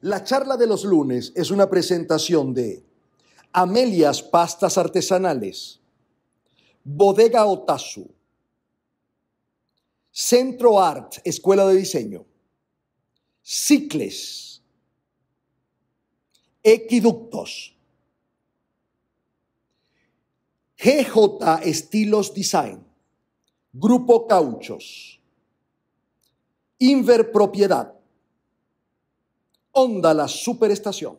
La charla de los lunes es una presentación de Amelias Pastas Artesanales, Bodega Otazu, Centro Art, Escuela de Diseño, Cicles, Equiductos, GJ Estilos Design, Grupo Cauchos, Inver Propiedad, Honda La Superestación.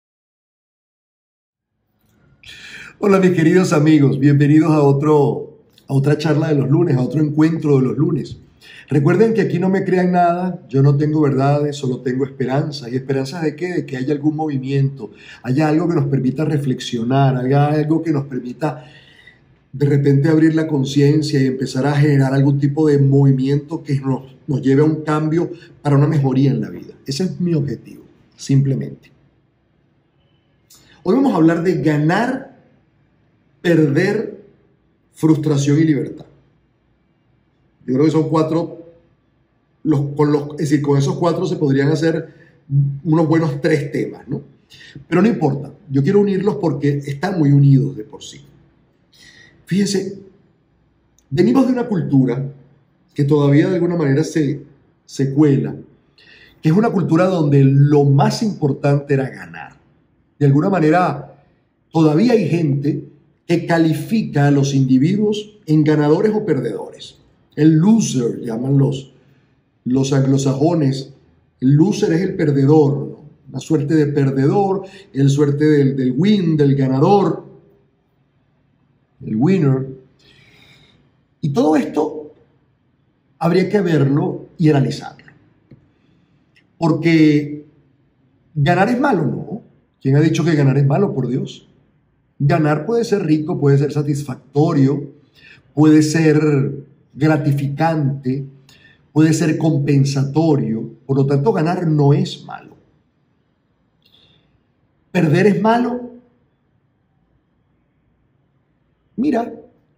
Hola mis queridos amigos, bienvenidos a otra charla de los lunes, a otro encuentro de los lunes. Recuerden que aquí no me crean nada, yo no tengo verdades, solo tengo esperanza. ¿Y esperanza de qué? De que haya algún movimiento, haya algo que nos permita reflexionar, haya algo que nos permita de repente abrir la conciencia y empezar a generar algún tipo de movimiento que nos lleve a un cambio para una mejoría en la vida. Ese es mi objetivo, simplemente. Hoy vamos a hablar de ganar, perder, frustración y libertad. Yo creo que son con esos cuatro se podrían hacer unos buenos 3 temas, ¿no? Pero no importa, yo quiero unirlos porque están muy unidos de por sí. Fíjense, venimos de una cultura que todavía de alguna manera se cuela, que es una cultura donde lo más importante era ganar. De alguna manera, todavía hay gente que califica a los individuos en ganadores o perdedores. El loser, llaman los anglosajones. El loser es el perdedor, ¿no? Una suerte de perdedor, el suerte del win, del ganador, el winner. Y todo esto habría que verlo y analizarlo. Porque ganar es malo, ¿no? ¿Quién ha dicho que ganar es malo, por Dios? Ganar puede ser rico, puede ser satisfactorio, puede ser gratificante, puede ser compensatorio. Por lo tanto, ganar no es malo. ¿Perder es malo? Mira,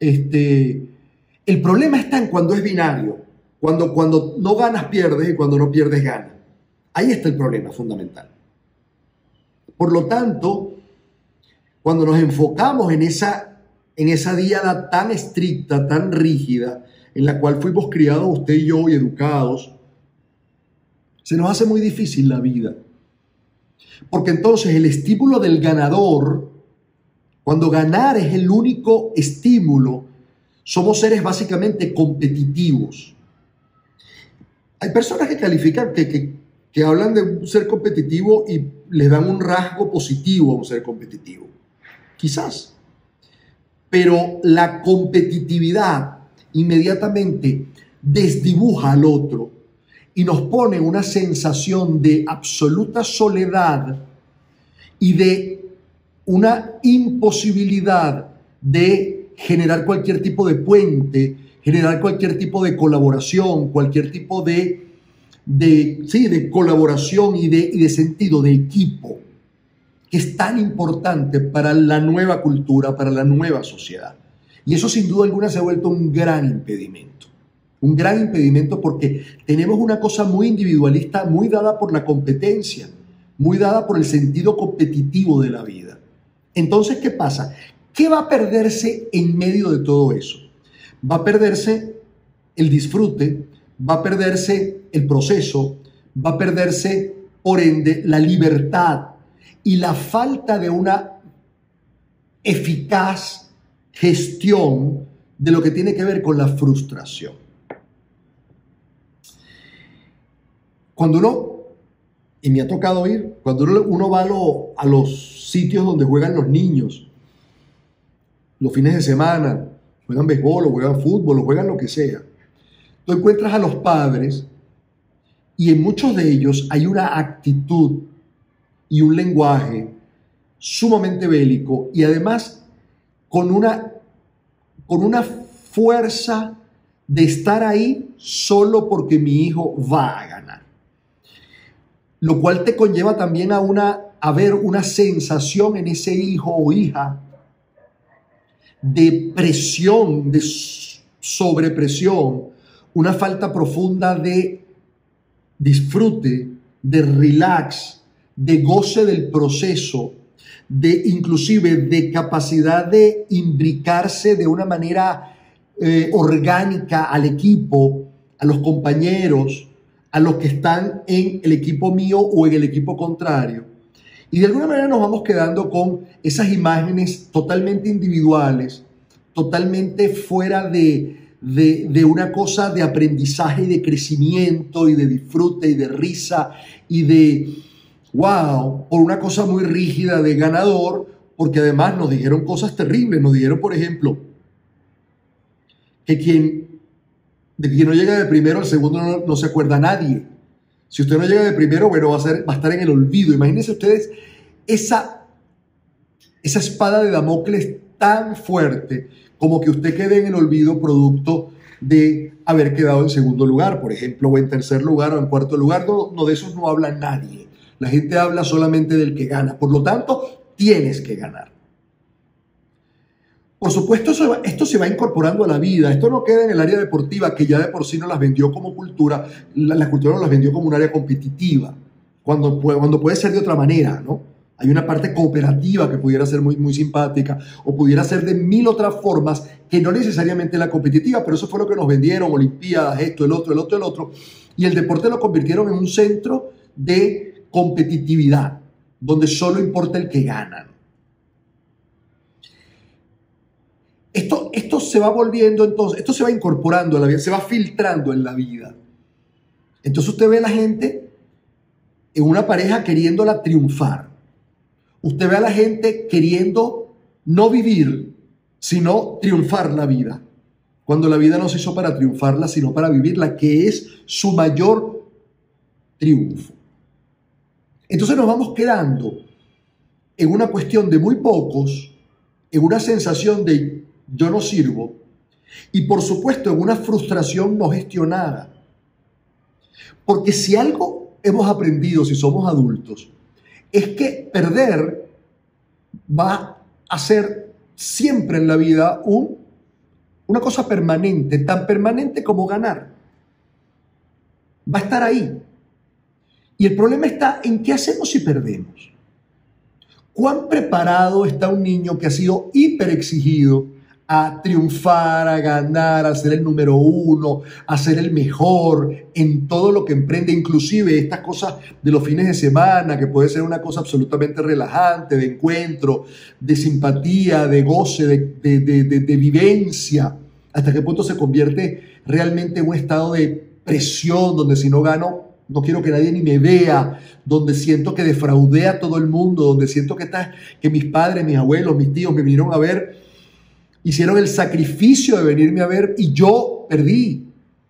el problema está en cuando es binario, cuando no ganas pierdes y cuando no pierdes ganas. Ahí está el problema fundamental. Por lo tanto, cuando nos enfocamos en esa diada tan estricta, tan rígida, en la cual fuimos criados usted y yo y educados, se nos hace muy difícil la vida. Porque entonces el estímulo del ganador, cuando ganar es el único estímulo, somos seres básicamente competitivos. Hay personas que califican, que hablan de un ser competitivo y les dan un rasgo positivo a un ser competitivo. Quizás. Pero la competitividad inmediatamente desdibuja al otro y nos pone una sensación de absoluta soledad y de una imposibilidad de generar cualquier tipo de puente, generar cualquier tipo de colaboración, cualquier tipo de colaboración y de sentido de equipo, que es tan importante para la nueva cultura, para la nueva sociedad. Y eso sin duda alguna se ha vuelto un gran impedimento. Un gran impedimento porque tenemos una cosa muy individualista, muy dada por la competencia, muy dada por el sentido competitivo de la vida. Entonces, ¿qué pasa? ¿Qué va a perderse en medio de todo eso? Va a perderse el disfrute, va a perderse el proceso, va a perderse, por ende, la libertad y la falta de una eficaz gestión de lo que tiene que ver con la frustración. Cuando y me ha tocado ir, cuando uno va a los sitios donde juegan los niños, los fines de semana, juegan béisbol, o juegan fútbol, o juegan lo que sea, tú encuentras a los padres y en muchos de ellos hay una actitud y un lenguaje sumamente bélico y además con una fuerza de estar ahí solo porque mi hijo va a ganar. Lo cual te conlleva también a ver una sensación en ese hijo o hija de presión, de sobrepresión, una falta profunda de disfrute, de relax, de goce del proceso, de inclusive de capacidad de imbricarse de una manera orgánica al equipo, a los compañeros, a los que están en el equipo mío o en el equipo contrario. Y de alguna manera nos vamos quedando con esas imágenes totalmente individuales, totalmente fuera de una cosa de aprendizaje y de crecimiento y de disfrute y de risa y de wow, por una cosa muy rígida de ganador, porque además nos dijeron cosas terribles. Nos dijeron, por ejemplo, que quien no llega de primero, al segundo no se acuerda nadie. Si usted no llega de primero, bueno, va a estar en el olvido. Imagínense ustedes esa espada de Damocles tan fuerte como que usted quede en el olvido producto de haber quedado en segundo lugar, por ejemplo, o en tercer lugar o en cuarto lugar. No, de esos no habla nadie. La gente habla solamente del que gana. Por lo tanto, tienes que ganar. Por supuesto, esto se va incorporando a la vida. Esto no queda en el área deportiva, que ya de por sí nos las vendió como cultura. La cultura nos las vendió como un área competitiva, cuando puede ser de otra manera, ¿no? Hay una parte cooperativa que pudiera ser muy, muy simpática, o pudiera ser de mil otras formas que no necesariamente la competitiva, pero eso fue lo que nos vendieron: olimpiadas, esto, el otro. Y el deporte lo convirtieron en un centro de competitividad, donde solo importa el que gana. Esto se va volviendo, entonces, esto se va incorporando a la vida, se va filtrando en la vida. Entonces usted ve a la gente en una pareja queriéndola triunfar. Usted ve a la gente queriendo no vivir, sino triunfar la vida, cuando la vida no se hizo para triunfarla, sino para vivirla, que es su mayor triunfo. Entonces nos vamos quedando en una cuestión de muy pocos, en una sensación de yo no sirvo, y por supuesto en una frustración no gestionada. Porque si algo hemos aprendido, si somos adultos, es que perder va a ser siempre en la vida una cosa permanente, tan permanente como ganar. Va a estar ahí. Y el problema está en qué hacemos si perdemos. ¿Cuán preparado está un niño que ha sido hiperexigido a triunfar, a ganar, a ser el número uno, a ser el mejor en todo lo que emprende, inclusive estas cosas de los fines de semana, que puede ser una cosa absolutamente relajante, de encuentro, de simpatía, de goce, de vivencia? ¿Hasta qué punto se convierte realmente en un estado de presión, donde si no gano, no quiero que nadie ni me vea, donde siento que defraudé a todo el mundo, donde siento que mis padres, mis abuelos, mis tíos me vinieron a ver, hicieron el sacrificio de venirme a ver y yo perdí?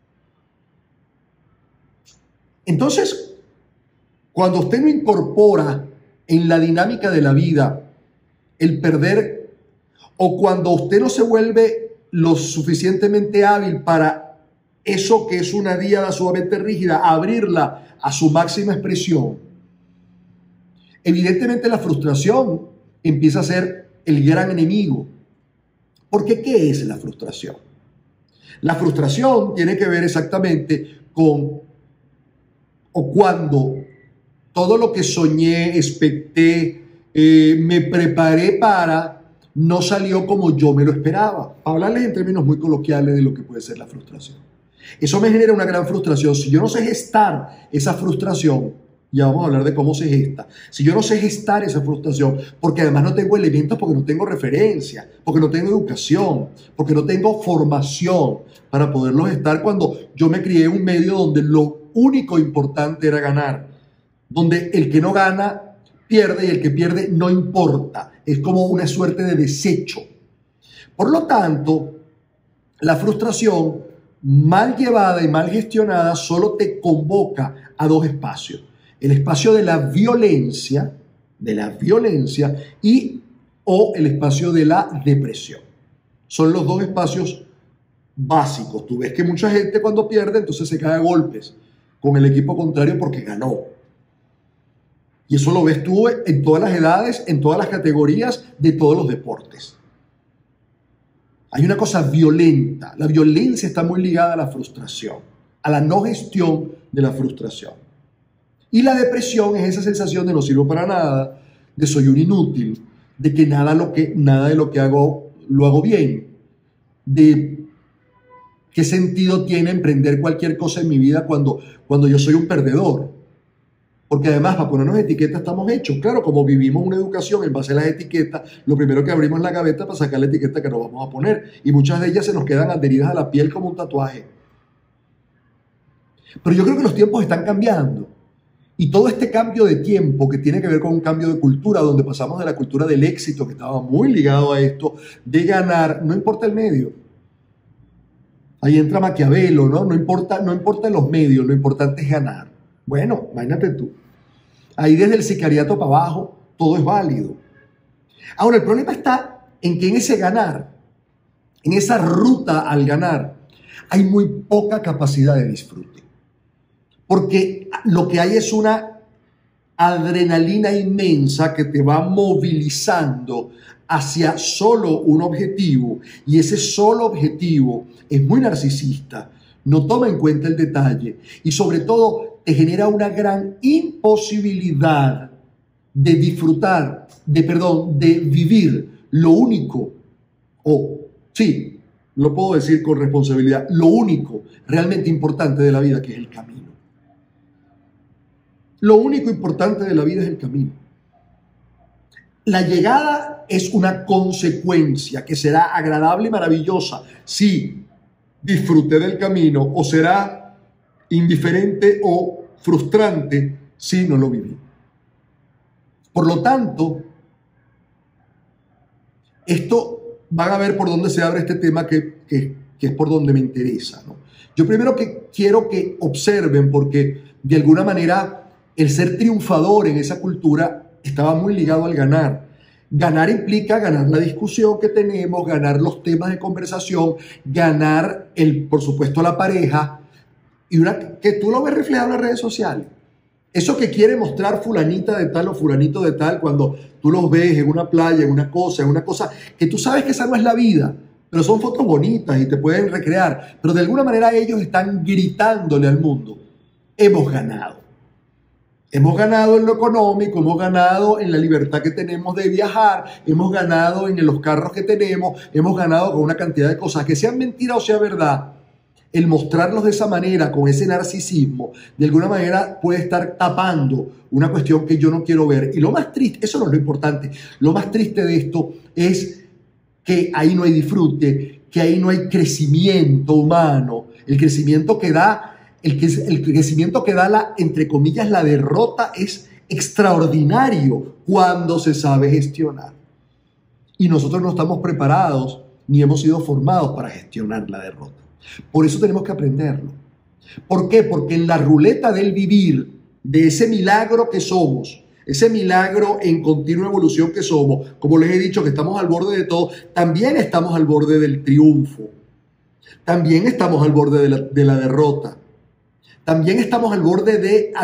Entonces, cuando usted no incorpora en la dinámica de la vida el perder, o cuando usted no se vuelve lo suficientemente hábil para eso que es una diada sumamente rígida, abrirla a su máxima expresión, evidentemente la frustración empieza a ser el gran enemigo. Porque ¿qué es la frustración? La frustración tiene que ver exactamente con o cuando todo lo que soñé, expecté, me preparé para, no salió como yo me lo esperaba. Hablarles en términos muy coloquiales de lo que puede ser la frustración. Eso me genera una gran frustración. Si yo no sé gestar esa frustración, ya vamos a hablar de cómo se gesta. Si yo no sé gestar esa frustración, porque además no tengo elementos, porque no tengo referencia, porque no tengo educación, porque no tengo formación para poderlo gestar, cuando yo me crié en un medio donde lo único importante era ganar, donde el que no gana pierde y el que pierde no importa. Es como una suerte de desecho. Por lo tanto, la frustración mal llevada y mal gestionada solo te convoca a dos espacios: el espacio de la violencia o el espacio de la depresión. Son los dos espacios básicos. Tú ves que mucha gente cuando pierde, entonces se cae a golpes con el equipo contrario porque ganó. Y eso lo ves tú en todas las edades, en todas las categorías de todos los deportes. Hay una cosa violenta. La violencia está muy ligada a la frustración, a la no gestión de la frustración. Y la depresión es esa sensación de no sirvo para nada, de soy un inútil, de que nada de lo que hago lo hago bien, de qué sentido tiene emprender cualquier cosa en mi vida cuando yo soy un perdedor. Porque además, para ponernos etiquetas estamos hechos. Claro, como vivimos una educación en base a las etiquetas, lo primero que abrimos es la gaveta para sacar la etiqueta que nos vamos a poner. Y muchas de ellas se nos quedan adheridas a la piel como un tatuaje. Pero yo creo que los tiempos están cambiando. Y todo este cambio de tiempo que tiene que ver con un cambio de cultura, donde pasamos de la cultura del éxito, que estaba muy ligado a esto, de ganar, no importa el medio. Ahí entra Maquiavelo, ¿no? No importa los medios, lo importante es ganar. Bueno, imagínate tú. Ahí desde el sicariato para abajo, todo es válido. Ahora, el problema está en que en ese ganar, en esa ruta al ganar, hay muy poca capacidad de disfrute. Porque lo que hay es una adrenalina inmensa que te va movilizando hacia solo un objetivo, y ese solo objetivo es muy narcisista, no toma en cuenta el detalle y sobre todo te genera una gran imposibilidad de disfrutar, de vivir lo único, sí, lo puedo decir con responsabilidad, lo único realmente importante de la vida, que es el camino. Lo único importante de la vida es el camino. La llegada es una consecuencia que será agradable y maravillosa si disfruté del camino, o será indiferente o frustrante si no lo viví. Por lo tanto, esto van a ver por dónde se abre este tema que es por donde me interesa, ¿no? Yo primero que quiero que observen, porque de alguna manera el ser triunfador en esa cultura estaba muy ligado al ganar. Ganar implica ganar la discusión que tenemos, ganar los temas de conversación, ganar, por supuesto, la pareja, y que tú lo ves reflejado en las redes sociales. Eso que quiere mostrar fulanita de tal o fulanito de tal, cuando tú los ves en una playa, en una cosa, que tú sabes que esa no es la vida, pero son fotos bonitas y te pueden recrear. Pero de alguna manera ellos están gritándole al mundo: hemos ganado. Hemos ganado en lo económico, hemos ganado en la libertad que tenemos de viajar, hemos ganado en los carros que tenemos, hemos ganado con una cantidad de cosas, que sean mentira o sea verdad. El mostrarlos de esa manera, con ese narcisismo, de alguna manera puede estar tapando una cuestión que yo no quiero ver. Y lo más triste, eso no es lo importante, lo más triste de esto es que ahí no hay disfrute, que ahí no hay crecimiento humano. El crecimiento que da entre comillas, la derrota es extraordinario cuando se sabe gestionar. Y nosotros no estamos preparados ni hemos sido formados para gestionar la derrota. Por eso tenemos que aprenderlo. ¿Por qué? Porque en la ruleta del vivir, de ese milagro que somos, ese milagro en continua evolución que somos, como les he dicho que estamos al borde de todo, también estamos al borde del triunfo. También estamos al borde de la derrota. También estamos al borde de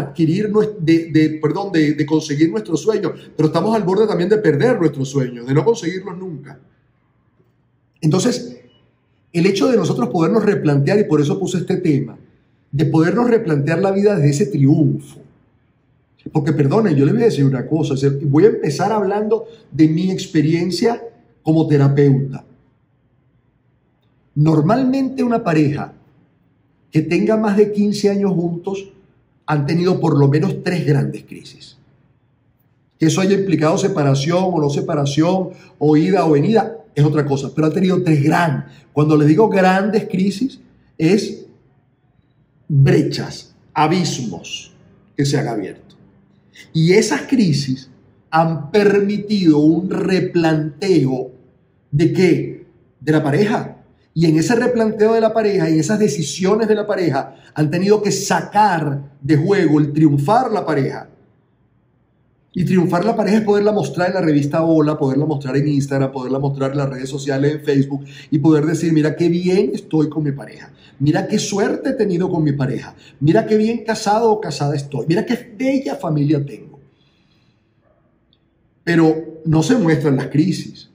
de conseguir nuestros sueños, pero estamos al borde también de perder nuestros sueños, de no conseguirlos nunca. Entonces, el hecho de nosotros podernos replantear, y por eso puse este tema, de podernos replantear la vida desde ese triunfo. Porque perdonen, yo les voy a decir una cosa, voy a empezar hablando de mi experiencia como terapeuta. Normalmente una pareja que tenga más de 15 años juntos han tenido por lo menos 3 grandes crisis. Que eso haya implicado separación o no separación, o ida o venida, es otra cosa, pero han tenido 3 grandes. Cuando les digo grandes crisis, es brechas, abismos que se han abierto. Y esas crisis han permitido un replanteo ¿de qué? De la pareja. Y en ese replanteo de la pareja, en esas decisiones de la pareja, han tenido que sacar de juego el triunfar la pareja. Y triunfar la pareja es poderla mostrar en la revista Hola, poderla mostrar en Instagram, poderla mostrar en las redes sociales, en Facebook, y poder decir: mira qué bien estoy con mi pareja, mira qué suerte he tenido con mi pareja, mira qué bien casado o casada estoy, mira qué bella familia tengo. Pero no se muestran las crisis.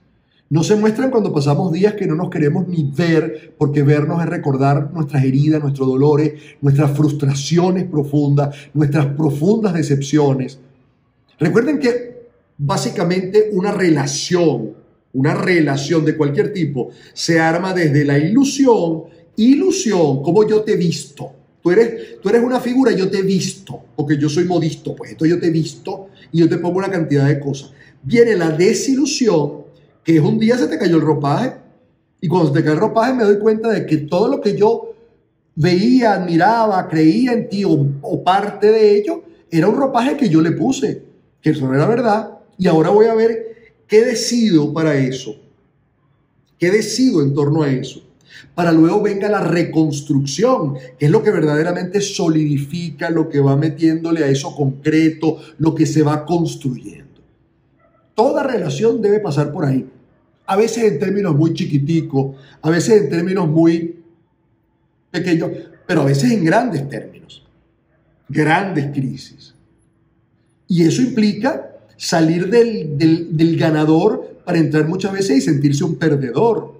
No se muestran cuando pasamos días que no nos queremos ni ver, porque vernos es recordar nuestras heridas, nuestros dolores, nuestras frustraciones profundas, nuestras profundas decepciones. Recuerden que básicamente una relación de cualquier tipo se arma desde la ilusión, como yo te he visto. Tú eres una figura, yo te he visto, porque yo soy modisto, pues entonces yo te he visto y yo te pongo una cantidad de cosas. Viene la desilusión, que es un día se te cayó el ropaje, y cuando se te cae el ropaje me doy cuenta de que todo lo que yo veía, admiraba, creía en ti o parte de ello, era un ropaje que yo le puse, que eso no era verdad, y ahora voy a ver qué decido para eso, qué decido en torno a eso, para luego venga la reconstrucción, que es lo que verdaderamente solidifica, lo que va metiéndole a eso concreto, lo que se va construyendo. Toda relación debe pasar por ahí. A veces en términos muy chiquiticos, a veces en términos muy pequeños, pero a veces en grandes términos, grandes crisis. Y eso implica salir del ganador para entrar muchas veces y sentirse un perdedor.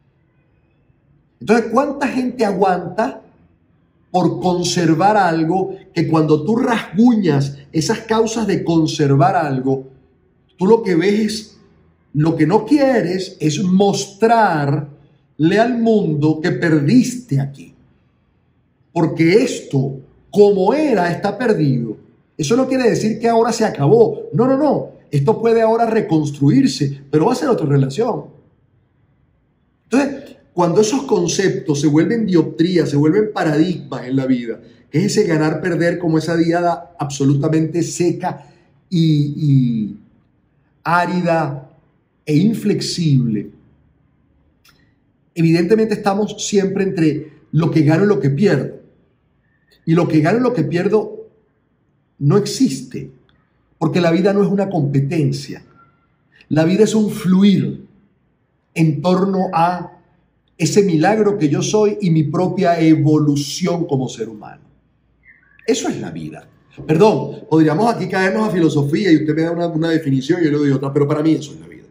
Entonces, ¿cuánta gente aguanta por conservar algo que cuando tú rasguñas esas causas de conservar algo, tú lo que ves es, lo que no quieres es mostrarle al mundo que perdiste aquí? Porque esto, como era, está perdido. Eso no quiere decir que ahora se acabó. No. Esto puede ahora reconstruirse, pero va a ser otra relación. Entonces, cuando esos conceptos se vuelven dioptrías, se vuelven paradigmas en la vida, que es ese ganar-perder como esa diada absolutamente seca y árida e inflexible, evidentemente estamos siempre entre lo que gano y lo que pierdo. Y lo que gano y lo que pierdo no existe, porque la vida no es una competencia. La vida es un fluir en torno a ese milagro que yo soy y mi propia evolución como ser humano. Eso es la vida. Perdón, podríamos aquí caernos a filosofía y usted me da una definición y yo le doy otra, pero para mí eso es la vida.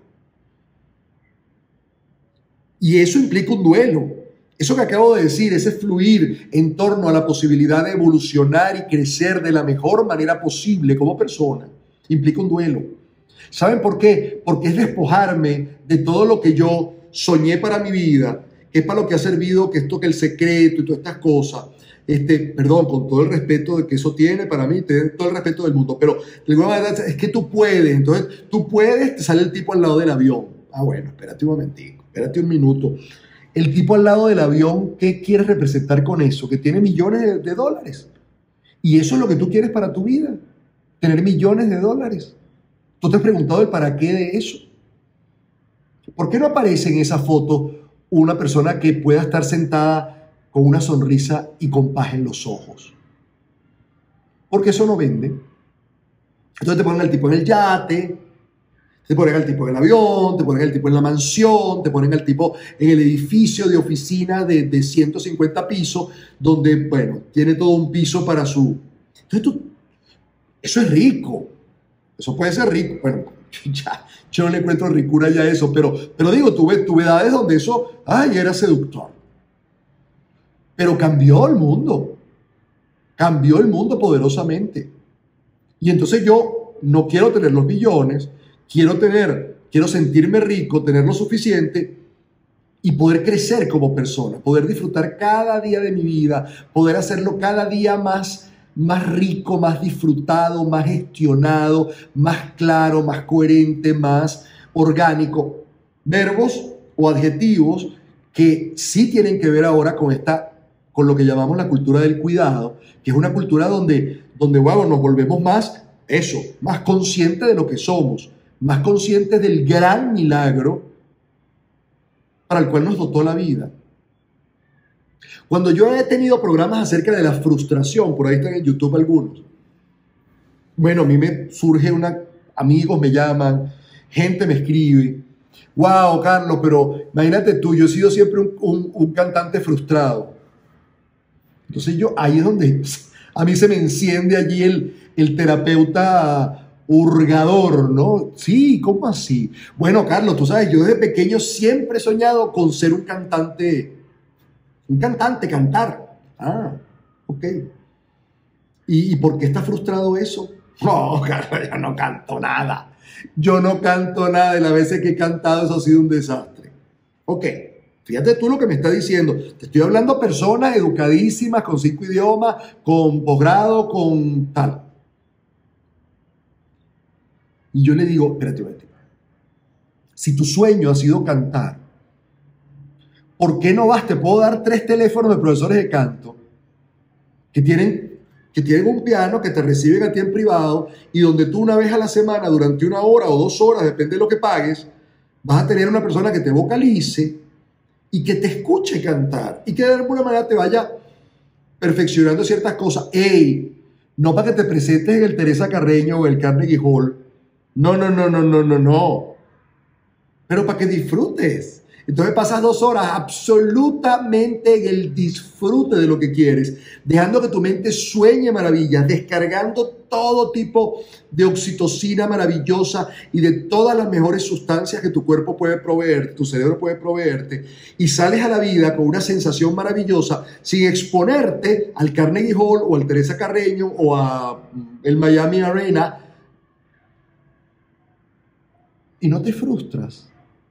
Y eso implica un duelo. Eso que acabo de decir, ese fluir en torno a la posibilidad de evolucionar y crecer de la mejor manera posible como persona, implica un duelo. ¿Saben por qué? Porque es despojarme de todo lo que yo soñé para mi vida, que es para lo que ha servido, que esto, que el secreto y todas estas cosas. Perdón, con todo el respeto de que eso tiene para mí, todo el respeto del mundo, pero de alguna manera es que tú puedes, entonces tú puedes, te sale el tipo al lado del avión. Ah, bueno, espérate un momentico, espérate un minuto. El tipo al lado del avión, ¿qué quieres representar con eso? Que tiene millones de dólares. Y eso es lo que tú quieres para tu vida, tener millones de dólares. ¿Tú te has preguntado el para qué de eso? ¿Por qué no aparece en esa foto una persona que pueda estar sentada con una sonrisa y con paz en los ojos? Porque eso no vende. Entonces te ponen al tipo en el yate, te ponen al tipo en el avión, te ponen al tipo en la mansión, te ponen al tipo en el edificio de oficina de 150 pisos, donde, bueno, tiene todo un piso para su... Entonces eso es rico. Eso puede ser rico. Bueno, ya, yo no le encuentro ricura ya a eso, pero digo, tuve edades donde eso, era seductor. Pero cambió el mundo poderosamente. Y entonces yo no quiero tener los billones, quiero sentirme rico, tener lo suficiente y poder crecer como persona, poder disfrutar cada día de mi vida, poder hacerlo cada día más rico, más disfrutado, más gestionado, más claro, más coherente, más orgánico. Verbos o adjetivos que sí tienen que ver ahora con lo que llamamos la cultura del cuidado, que es una cultura donde wow, nos volvemos más conscientes de lo que somos, más conscientes del gran milagro para el cual nos dotó la vida. Cuando yo he tenido programas acerca de la frustración, por ahí están en YouTube algunos, bueno, a mí me surge amigos me llaman, gente me escribe, wow, Carlos, pero imagínate tú, yo he sido siempre un cantante frustrado. Entonces ahí es donde a mí se me enciende allí el terapeuta hurgador, ¿no? Sí, ¿cómo así? Bueno, Carlos, tú sabes, yo desde pequeño siempre he soñado con ser un cantante, cantar. Ah, ok. ¿Y por qué está frustrado eso? No, Carlos, yo no canto nada. Yo no canto nada y las veces que he cantado eso ha sido un desastre. Ok, fíjate tú lo que me está diciendo. Te estoy hablando a personas educadísimas, con 5 idiomas, con posgrado, con tal. Y yo le digo, espérate, si tu sueño ha sido cantar, ¿por qué no vas? Te puedo dar 3 teléfonos de profesores de canto que tienen un piano que te reciben a ti en privado y donde tú una vez a la semana, durante 1 hora o 2 horas, depende de lo que pagues, vas a tener una persona que te vocalice y que te escuche cantar y que de alguna manera te vaya perfeccionando ciertas cosas. ¡Ey! No para que te presentes en el Teresa Carreño o el Carnegie Hall. No. Pero para que disfrutes. Entonces pasas 2 horas absolutamente en el disfrute de lo que quieres, dejando que tu mente sueñe maravillas, descargando todo tipo de oxitocina maravillosa y de todas las mejores sustancias que tu cuerpo puede proveer, tu cerebro puede proveerte, y sales a la vida con una sensación maravillosa sin exponerte al Carnegie Hall o al Teresa Carreño o a el Miami Arena, y no te frustras.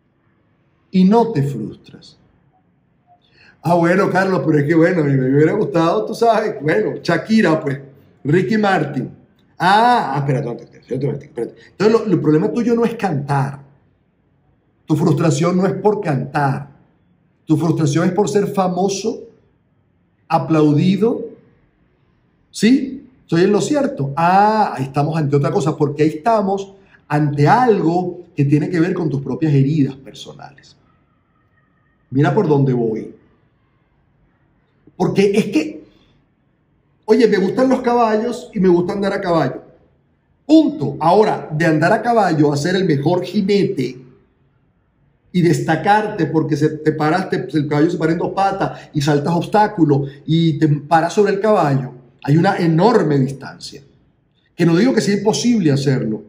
Ah, bueno, Carlos, pero es que bueno, me hubiera gustado, tú sabes, bueno, Shakira, pues, Ricky Martin. Espérate. Entonces, el problema tuyo no es cantar. Tu frustración no es por cantar. Tu frustración es por ser famoso, aplaudido. ¿Sí? ¿Estoy en lo cierto? Ahí estamos ante otra cosa, porque ahí estamos ante algo que tiene que ver con tus propias heridas personales. Mira por dónde voy. Porque es que, oye, me gustan los caballos y me gusta andar a caballo. Punto. Ahora, de andar a caballo a ser el mejor jinete y destacarte porque el caballo se para en 2 patas y saltas obstáculos y te paras sobre el caballo, hay una enorme distancia. Que no digo que sea imposible hacerlo,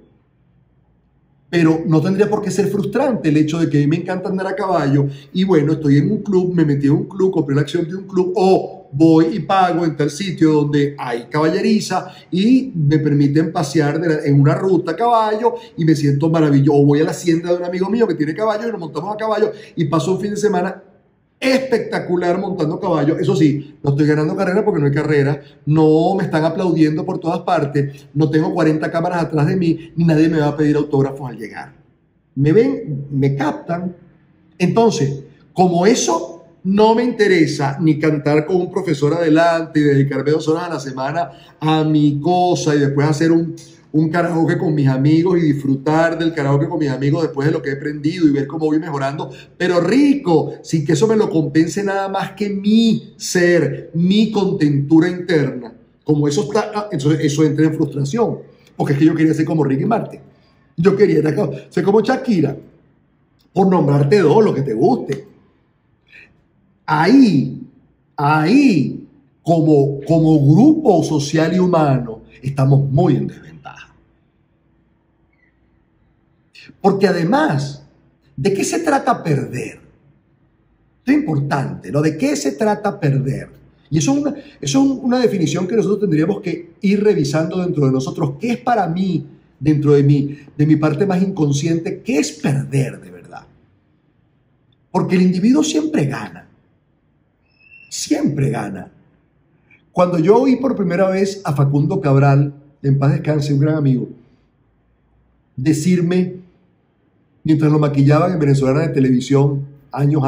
pero no tendría por qué ser frustrante el hecho de que a mí me encanta andar a caballo y bueno, estoy en un club, me metí en un club, compré la acción de un club o voy y pago en tal sitio donde hay caballeriza y me permiten pasear en una ruta a caballo y me siento maravilloso. O voy a la hacienda de un amigo mío que tiene caballo y nos montamos a caballo y paso un fin de semana espectacular montando caballo. Eso sí, no estoy ganando carrera porque no hay carrera, no me están aplaudiendo por todas partes, no tengo 40 cámaras atrás de mí, ni nadie me va a pedir autógrafos al llegar. Me ven, me captan. Entonces, como eso no me interesa ni cantar con un profesor adelante y dedicarme 2 horas a la semana a mi cosa y después hacer un karaoke con mis amigos y disfrutar del karaoke con mis amigos después de lo que he aprendido y ver cómo voy mejorando, pero rico, sin que eso me lo compense nada más que mi ser, mi contentura interna. Como eso está, eso entra en frustración, porque es que yo quería ser como Ricky Martin, yo quería ser como Shakira, por nombrarte 2, lo que te guste. Ahí, como grupo social y humano, estamos muy en desventaja. Porque además, ¿de qué se trata perder? Esto es importante, ¿no? ¿De qué se trata perder? Y eso es una definición que nosotros tendríamos que ir revisando dentro de nosotros. ¿Qué es para mí, dentro de mi parte más inconsciente, qué es perder de verdad? Porque el individuo siempre gana. Siempre gana. Cuando yo oí por primera vez a Facundo Cabral, en paz descanse, un gran amigo, decirme, mientras lo maquillaban en Venezolana de Televisión, años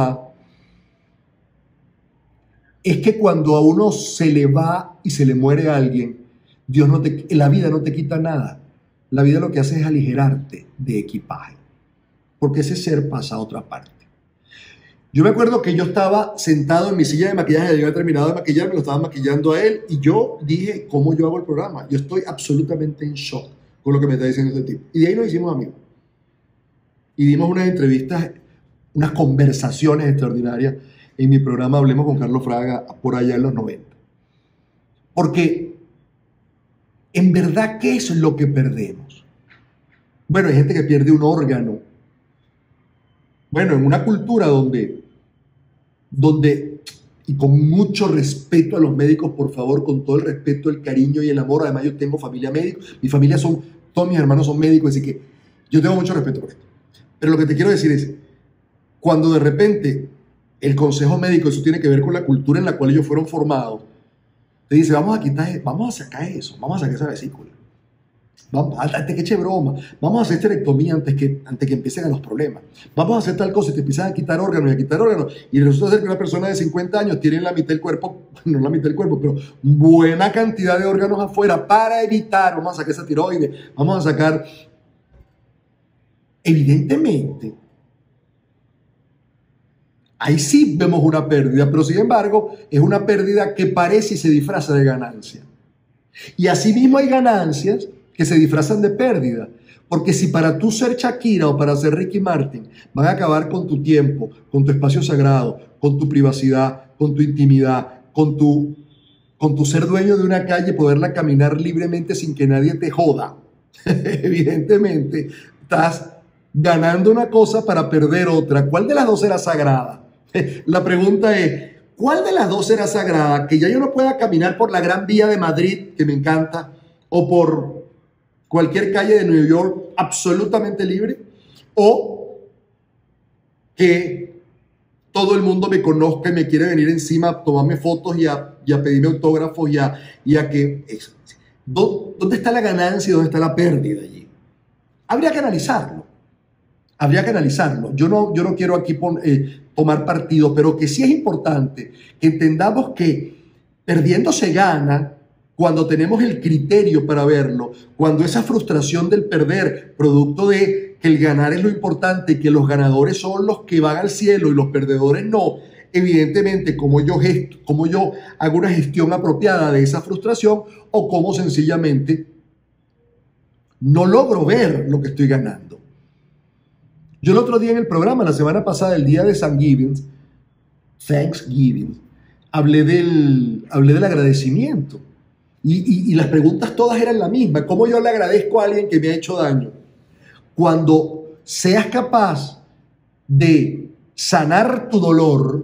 es que cuando a uno se le va y se le muere a alguien, la vida no te quita nada. La vida lo que hace es aligerarte de equipaje, porque ese ser pasa a otra parte. Yo me acuerdo que yo estaba sentado en mi silla de maquillaje, yo había terminado de maquillar, me lo estaba maquillando a él y yo dije, ¿cómo yo hago el programa? Yo estoy absolutamente en shock con lo que me está diciendo este tipo. Y de ahí nos hicimos amigos. Y dimos unas entrevistas, unas conversaciones extraordinarias en mi programa Hablemos con Carlos Fraga por allá en los 90. Porque, en verdad, ¿qué es lo que perdemos? Bueno, hay gente que pierde un órgano. Bueno, en una cultura donde, y con mucho respeto a los médicos, por favor, con todo el respeto, el cariño y el amor, además yo tengo familia médica, todos mis hermanos son médicos, así que yo tengo mucho respeto por esto. Pero lo que te quiero decir es, cuando de repente el consejo médico, eso tiene que ver con la cultura en la cual ellos fueron formados, te dice, vamos a sacar eso, vamos a sacar esa vesícula. Antes que eche broma, vamos a hacer esterectomía antes que empiecen a los problemas. Vamos a hacer tal cosa y te empiezan a quitar órganos y resulta ser que una persona de 50 años tiene la mitad del cuerpo, no la mitad del cuerpo, pero buena cantidad de órganos afuera para evitar, vamos a sacar esa tiroides, vamos a sacar, evidentemente, ahí sí vemos una pérdida, pero sin embargo es una pérdida que parece y se disfraza de ganancia. Y asimismo hay ganancias que se disfrazan de pérdida. Porque si para tú ser Shakira o para ser Ricky Martin van a acabar con tu tiempo, con tu espacio sagrado, con tu privacidad, con tu intimidad, con tu ser dueño de una calle, poderla caminar libremente sin que nadie te joda, evidentemente estás ganando una cosa para perder otra. ¿Cuál de las dos era sagrada? La pregunta es, ¿cuál de las dos era sagrada? Que ya yo no pueda caminar por la Gran Vía de Madrid, que me encanta, o por cualquier calle de Nueva York absolutamente libre, o que todo el mundo me conozca y me quiere venir encima a tomarme fotos y a pedirme autógrafos y a que... ¿Dónde está la ganancia y dónde está la pérdida allí? Habría que analizarlo. Habría que analizarlo. Yo no quiero aquí tomar partido, pero que sí es importante que entendamos que perdiendo se gana cuando tenemos el criterio para verlo, cuando esa frustración del perder, producto de que el ganar es lo importante y que los ganadores son los que van al cielo y los perdedores no, evidentemente como yo hago una gestión apropiada de esa frustración o como sencillamente no logro ver lo que estoy ganando. Yo el otro día en el programa, la semana pasada, el día de Thanksgiving, hablé del agradecimiento. Y las preguntas todas eran la misma. ¿Cómo yo le agradezco a alguien que me ha hecho daño? Cuando seas capaz de sanar tu dolor,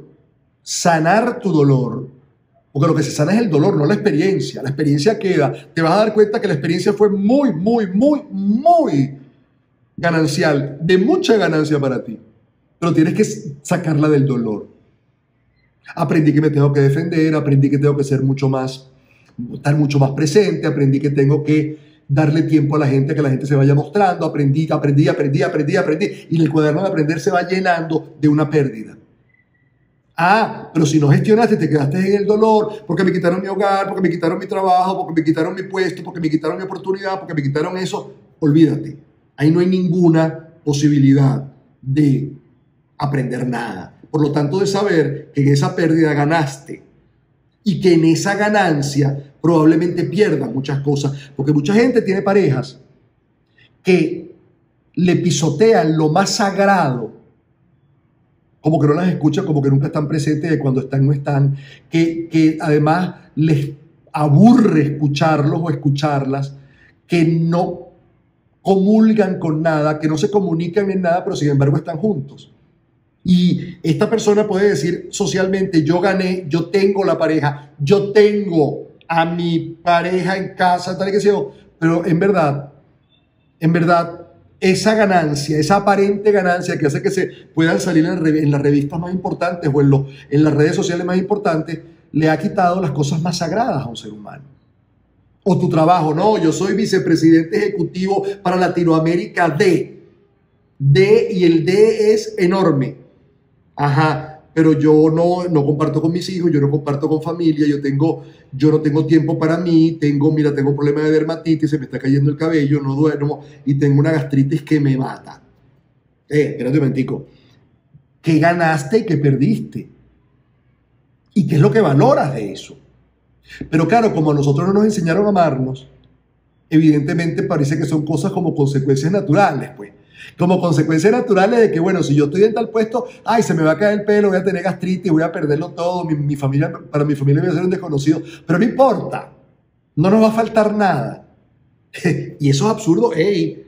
porque lo que se sana es el dolor, no la experiencia. La experiencia queda. Te vas a dar cuenta que la experiencia fue muy, muy, muy, muy ganancial, de mucha ganancia para ti. Pero tienes que sacarla del dolor. Aprendí que me tengo que defender, aprendí que tengo que estar mucho más presente, aprendí que tengo que darle tiempo a la gente, que la gente se vaya mostrando, aprendí, y el cuaderno de aprender se va llenando de una pérdida. Pero si no gestionaste, te quedaste en el dolor, porque me quitaron mi hogar, porque me quitaron mi trabajo, porque me quitaron mi puesto, porque me quitaron mi oportunidad, porque me quitaron eso, olvídate. Ahí no hay ninguna posibilidad de aprender nada. Por lo tanto, de saber que en esa pérdida ganaste y que en esa ganancia probablemente pierdas muchas cosas. Porque mucha gente tiene parejas que le pisotean lo más sagrado, como que no las escuchan, como que nunca están presentes, de cuando están no están, que además les aburre escucharlos o escucharlas, que no comulgan con nada, que no se comunican en nada, pero sin embargo están juntos. Y esta persona puede decir socialmente, yo gané, yo tengo la pareja, yo tengo a mi pareja en casa, tal y que sea, pero en verdad, esa ganancia, esa aparente ganancia que hace que se puedan salir en las revistas más importantes o en las redes sociales más importantes, le ha quitado las cosas más sagradas a un ser humano. O tu trabajo, no, yo soy vicepresidente ejecutivo para Latinoamérica y el D es enorme. Ajá, pero yo no comparto con mis hijos, yo no comparto con familia, yo no tengo tiempo para mí, tengo problemas de dermatitis, se me está cayendo el cabello, no duermo y tengo una gastritis que me mata. Espérate un momentico. ¿Qué ganaste y qué perdiste? ¿Y qué es lo que valoras de eso? Pero claro, como a nosotros no nos enseñaron a amarnos, evidentemente parece que son cosas como consecuencias naturales, pues. Como consecuencias naturales de que, bueno, si yo estoy en tal puesto, se me va a caer el pelo, voy a tener gastritis, voy a perderlo todo, para mi familia voy a ser un desconocido, pero no importa, no nos va a faltar nada. Y eso es absurdo.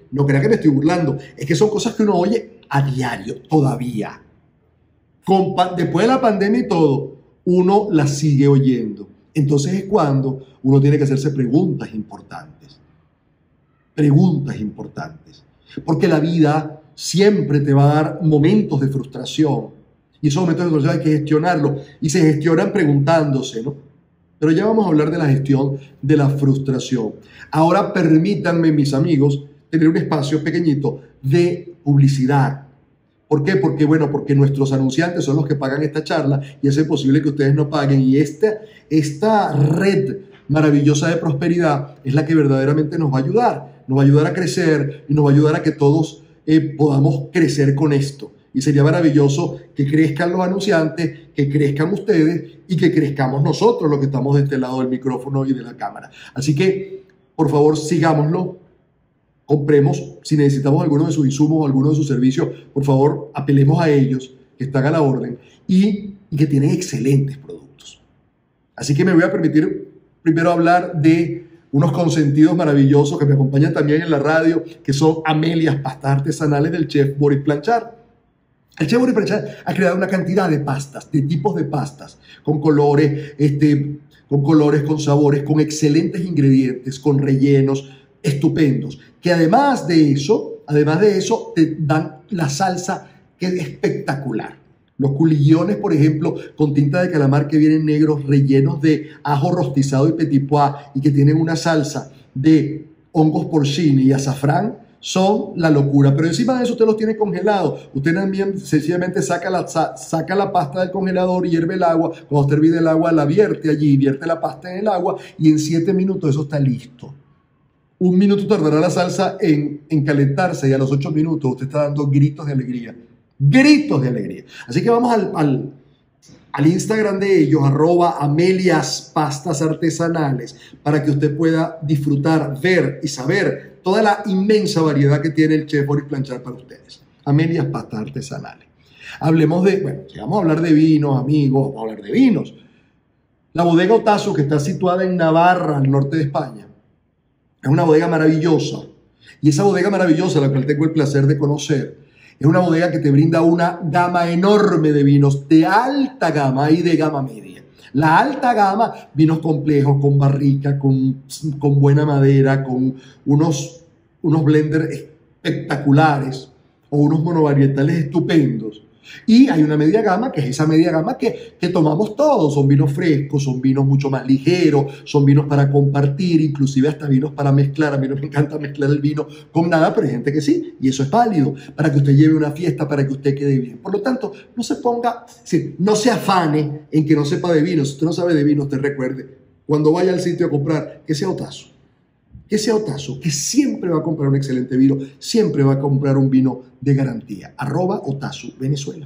no crea que me estoy burlando, es que son cosas que uno oye a diario todavía. Después de la pandemia y todo, uno las sigue oyendo. Entonces es cuando uno tiene que hacerse preguntas importantes. Preguntas importantes. Porque la vida siempre te va a dar momentos de frustración. Y esos momentos de frustración hay que gestionarlos. Y se gestionan preguntándose, ¿no? Pero ya vamos a hablar de la gestión de la frustración. Ahora permítanme, mis amigos, tener un espacio pequeñito de publicidad. ¿Por qué? Porque nuestros anunciantes son los que pagan esta charla y es posible que ustedes no paguen. Y esta red maravillosa de prosperidad es la que verdaderamente nos va a ayudar. Nos va a ayudar a crecer y nos va a ayudar a que todos podamos crecer con esto. Y sería maravilloso que crezcan los anunciantes, que crezcan ustedes y que crezcamos nosotros, los que estamos de este lado del micrófono y de la cámara. Así que, por favor, sigámoslo. Compremos, si necesitamos alguno de sus insumos o alguno de sus servicios, por favor, apelemos a ellos, que están a la orden y que tienen excelentes productos. Así que me voy a permitir primero hablar de unos consentidos maravillosos que me acompañan también en la radio, que son Amelias, pastas artesanales del chef Boris Blanchard. El chef Boris Blanchard ha creado una cantidad de pastas, de tipos de pastas, con colores, con sabores, con excelentes ingredientes, con rellenos estupendos, que además de eso te dan la salsa que es espectacular. Los culillones, por ejemplo, con tinta de calamar que vienen negros, rellenos de ajo rostizado y petit pois y que tienen una salsa de hongos porcini y azafrán, son la locura. Pero encima de eso usted los tiene congelados. Usted también sencillamente saca la pasta del congelador, hierve el agua. Cuando usted hervide el agua, la vierte allí, vierte la pasta en el agua y en 7 minutos eso está listo. 1 minuto tardará la salsa en calentarse y a los 8 minutos usted está dando gritos de alegría. Gritos de alegría. Así que vamos al Instagram de ellos, @ameliaspastasartesanales, para que usted pueda disfrutar, ver y saber toda la inmensa variedad que tiene el chef Boris Blanchard para ustedes. Amelias Pastas Artesanales. Hablemos si vamos a hablar de vinos, amigos, vamos a hablar de vinos. La bodega Otazu, que está situada en Navarra, al norte de España, es una bodega maravillosa. Y esa bodega maravillosa, la cual tengo el placer de conocer, es una bodega que te brinda una gama enorme de vinos de alta gama y de gama media. La alta gama, vinos complejos, con barrica, con buena madera, con unos blenders espectaculares o unos monovarietales estupendos. Y hay una media gama, que es esa media gama que tomamos todos. Son vinos frescos, son vinos mucho más ligeros, son vinos para compartir, inclusive hasta vinos para mezclar. A mí no me encanta mezclar el vino con nada, pero hay gente que sí, y eso es válido, para que usted lleve una fiesta, para que usted quede bien. Por lo tanto, no se ponga, no se afane en que no sepa de vino. Si usted no sabe de vino, usted recuerde, cuando vaya al sitio a comprar, que sea Otazu. Que sea Otazu, que siempre va a comprar un excelente vino, siempre va a comprar un vino de garantía. @Otazu, Venezuela.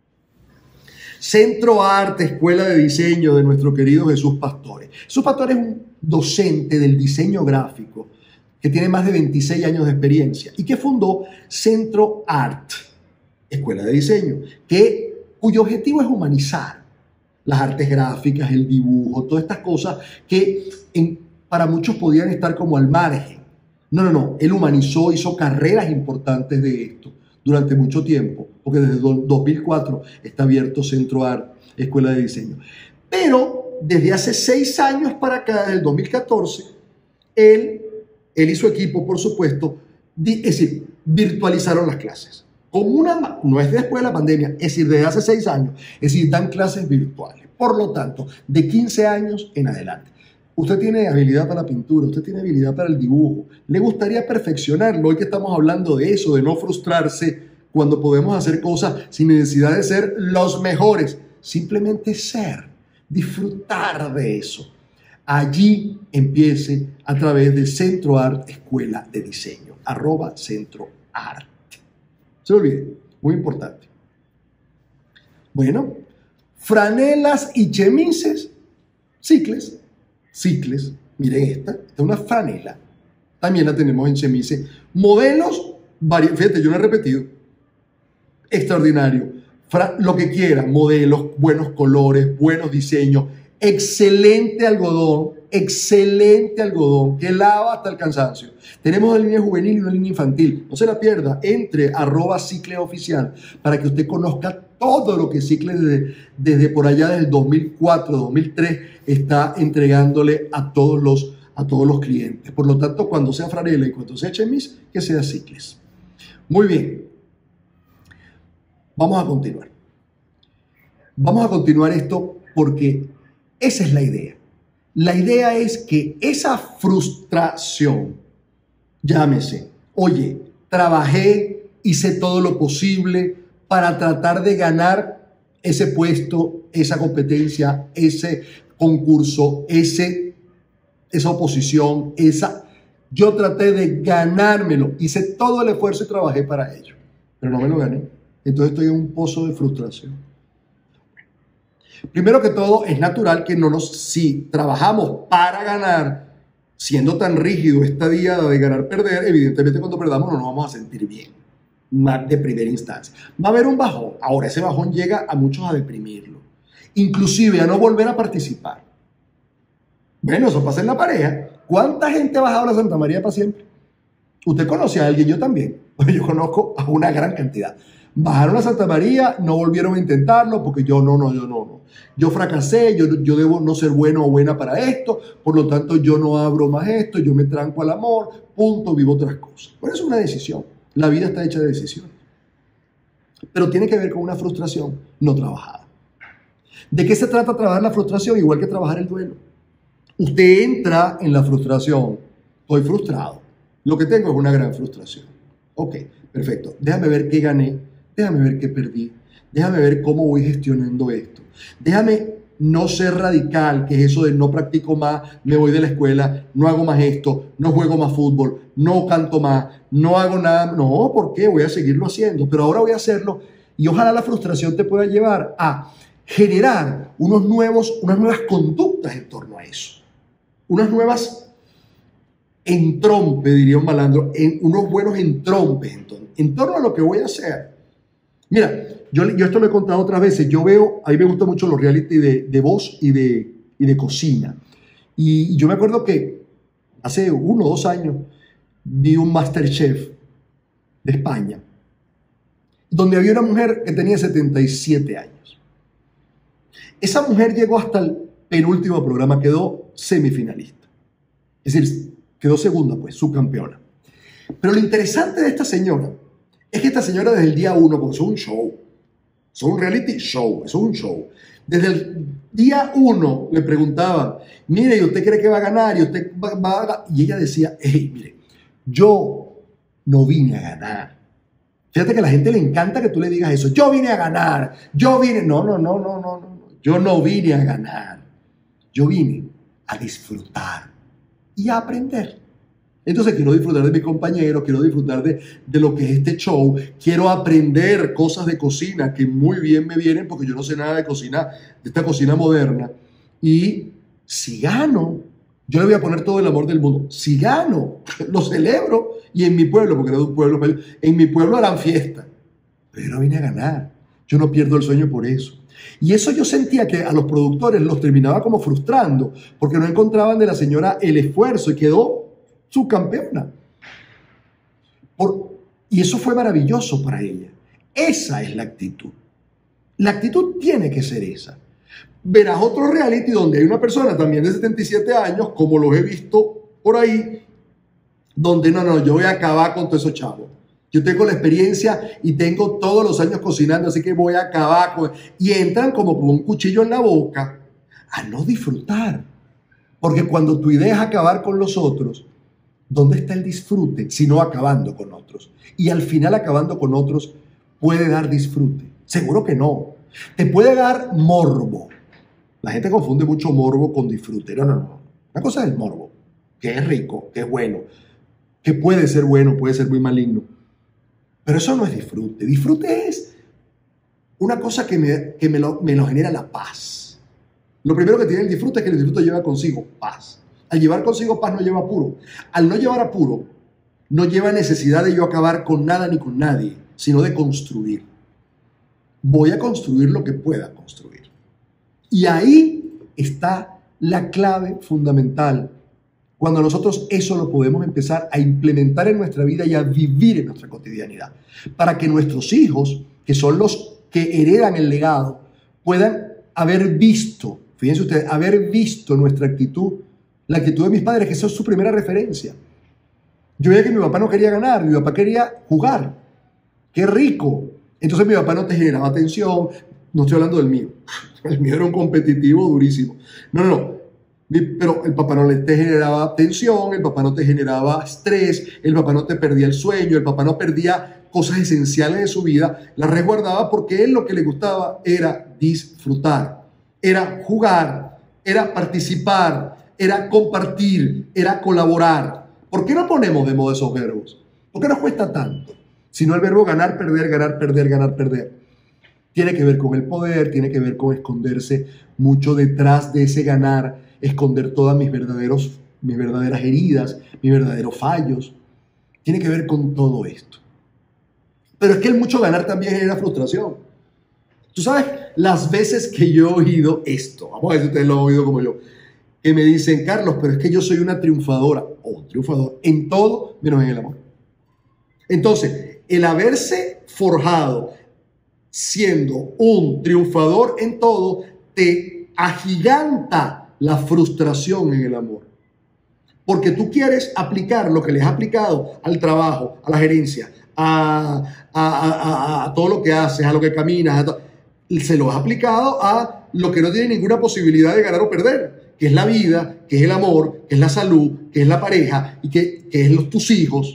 Centro Arte, escuela de diseño de nuestro querido Jesús Pastore. Jesús Pastore es un docente del diseño gráfico que tiene más de 26 años de experiencia y que fundó Centro Art, escuela de diseño, cuyo objetivo es humanizar las artes gráficas, el dibujo, todas estas cosas que para muchos podían estar como al margen. No. Él humanizó, hizo carreras importantes de esto durante mucho tiempo, porque desde 2004 está abierto Centro Art, Escuela de Diseño. Pero desde hace 6 años para acá, desde el 2014, él y su equipo, por supuesto, virtualizaron las clases. No es después de la pandemia, es decir, desde hace 6 años, es decir, dan clases virtuales. Por lo tanto, de 15 años en adelante. Usted tiene habilidad para la pintura, usted tiene habilidad para el dibujo. Le gustaría perfeccionarlo. Hoy que estamos hablando de eso, de no frustrarse cuando podemos hacer cosas sin necesidad de ser los mejores. Simplemente ser, disfrutar de eso. Allí empiece a través de Centro Art, Escuela de Diseño. @Centro Art. Se olvide, muy importante. Bueno, franelas y chemises, cicles, miren esta es una franela, también la tenemos en chemise, modelos, fíjate, yo no he repetido, extraordinario, lo que quiera, modelos, buenos colores, buenos diseños, excelente algodón, excelente algodón que lava hasta el cansancio. Tenemos una línea juvenil y una línea infantil. No se la pierda. Entre @Cicle-oficial para que usted conozca todo lo que Cicle desde por allá del 2004, 2003 está entregándole a todos los clientes. Por lo tanto, cuando sea franela y cuando sea chemis, que sea Cicles. Muy bien. Vamos a continuar. Vamos a continuar esto porque esa es la idea. La idea es que esa frustración, llámese, oye, trabajé, hice todo lo posible para tratar de ganar ese puesto, esa competencia, ese concurso, esa oposición, yo traté de ganármelo, hice todo el esfuerzo y trabajé para ello, pero no me lo gané. Entonces estoy en un pozo de frustración. Primero que todo, es natural que si trabajamos para ganar, siendo tan rígido esta vía de ganar-perder, evidentemente cuando perdamos no nos vamos a sentir bien, más de primera instancia. Va a haber un bajón. Ahora, ese bajón llega a muchos a deprimirlo, inclusive a no volver a participar. Bueno, eso pasa en la pareja. ¿Cuánta gente ha bajado a la Santa María para siempre? Usted conoce a alguien, yo también. Yo conozco a una gran cantidad. Bajaron a Santa María, no volvieron a intentarlo porque yo no. Yo fracasé, yo debo no ser bueno o buena para esto, por lo tanto yo no abro más esto, yo me tranco al amor, punto, vivo otras cosas. Por eso es una decisión. La vida está hecha de decisiones. Pero tiene que ver con una frustración no trabajada. ¿De qué se trata trabajar la frustración? Igual que trabajar el duelo. Usted entra en la frustración. Estoy frustrado. Lo que tengo es una gran frustración. Ok, perfecto. Déjame ver qué gané. Déjame ver qué perdí. Déjame ver cómo voy gestionando esto. Déjame no ser radical, que es eso de no practico más, me voy de la escuela, no hago más esto, no juego más fútbol, no canto más, no hago nada. No, ¿por qué? Voy a seguirlo haciendo, pero ahora voy a hacerlo y ojalá la frustración te pueda llevar a generar unas nuevas conductas en torno a eso. Unas nuevas entrompes, diría un malandro, unos buenos entrompes en torno a lo que voy a hacer. Mira, yo esto lo he contado otras veces. A mí me gustan mucho los reality de voz y de cocina. Y yo me acuerdo que hace 1 o 2 años vi un MasterChef de España, donde había una mujer que tenía 77 años. Esa mujer llegó hasta el penúltimo programa, quedó semifinalista. Es decir, quedó segunda, pues, subcampeona. Pero lo interesante de esta señora es que esta señora desde el día 1, porque eso es un show, eso es un reality show, eso es un show. Desde el día 1 le preguntaban, mire, ¿y usted cree que va a ganar? ¿Y usted va a ganar? Y ella decía, hey, mire, yo no vine a ganar. Fíjate que a la gente le encanta que tú le digas eso. Yo vine a ganar. No. Yo no vine a ganar. Yo vine a disfrutar y a aprender. Entonces quiero disfrutar de mis compañeros, quiero disfrutar de lo que es este show, quiero aprender cosas de cocina que muy bien me vienen porque yo no sé nada de cocina, de esta cocina moderna. Y si gano, yo le voy a poner todo el amor del mundo. Si gano, lo celebro. Y en mi pueblo, porque era de un pueblo, en mi pueblo harán fiesta. Pero yo no vine a ganar. Yo no pierdo el sueño por eso. Y eso yo sentía que a los productores los terminaba como frustrando porque no encontraban de la señora el esfuerzo y quedó subcampeona. Y eso fue maravilloso para ella. Esa es la actitud. La actitud tiene que ser esa. Verás otro reality donde hay una persona también de 77 años, como los he visto por ahí, donde yo voy a acabar con todos esos chavos. Yo tengo la experiencia y tengo todos los años cocinando, así que voy a acabar con... Y entran como con un cuchillo en la boca a no disfrutar. Porque cuando tu idea es acabar con los otros, ¿dónde está el disfrute si no acabando con otros? Y al final acabando con otros puede dar disfrute. Seguro que no. Te puede dar morbo. La gente confunde mucho morbo con disfrute. No. Una cosa es el morbo, que es rico, que es bueno, que puede ser bueno, puede ser muy maligno. Pero eso no es disfrute. Disfrute es una cosa que me lo genera la paz. Lo primero que tiene el disfrute es que el disfrute lleva consigo paz. Al llevar consigo paz no lleva apuro. Al no llevar apuro, no lleva necesidad de yo acabar con nada ni con nadie, sino de construir. Voy a construir lo que pueda construir. Y ahí está la clave fundamental. Cuando nosotros eso lo podemos empezar a implementar en nuestra vida y a vivir en nuestra cotidianidad, para que nuestros hijos, que son los que heredan el legado, puedan haber visto, fíjense ustedes, haber visto nuestra actitud, la actitud de mis padres, que esa es su primera referencia. Yo veía que mi papá no quería ganar, mi papá quería jugar. ¡Qué rico! Entonces mi papá no te generaba tensión, no estoy hablando del mío. El mío era un competitivo durísimo. No. Pero el papá no te generaba tensión, el papá no te generaba estrés, el papá no te perdía el sueño, el papá no perdía cosas esenciales de su vida, las resguardaba porque él lo que le gustaba era disfrutar, era jugar, era participar, era compartir, era colaborar. ¿Por qué no ponemos de moda esos verbos? ¿Por qué nos cuesta tanto? Sino el verbo ganar, perder, ganar, perder, ganar, perder. Tiene que ver con el poder, tiene que ver con esconderse mucho detrás de ese ganar, esconder todas mis verdaderas heridas, mis verdaderos fallos. Tiene que ver con todo esto. Pero es que el mucho ganar también genera frustración. Tú sabes las veces que yo he oído esto, vamos a ver si ustedes lo han oído como yo, que me dicen, Carlos, pero es que yo soy una triunfadora o un triunfador en todo menos en el amor. Entonces, el haberse forjado siendo un triunfador en todo, te agiganta la frustración en el amor. Porque tú quieres aplicar lo que les has aplicado al trabajo, a la gerencia, a todo lo que haces, a lo que caminas, se lo has aplicado a lo que no tiene ninguna posibilidad de ganar o perder, que es la vida, que es el amor, que es la salud, que es la pareja y que es tus hijos.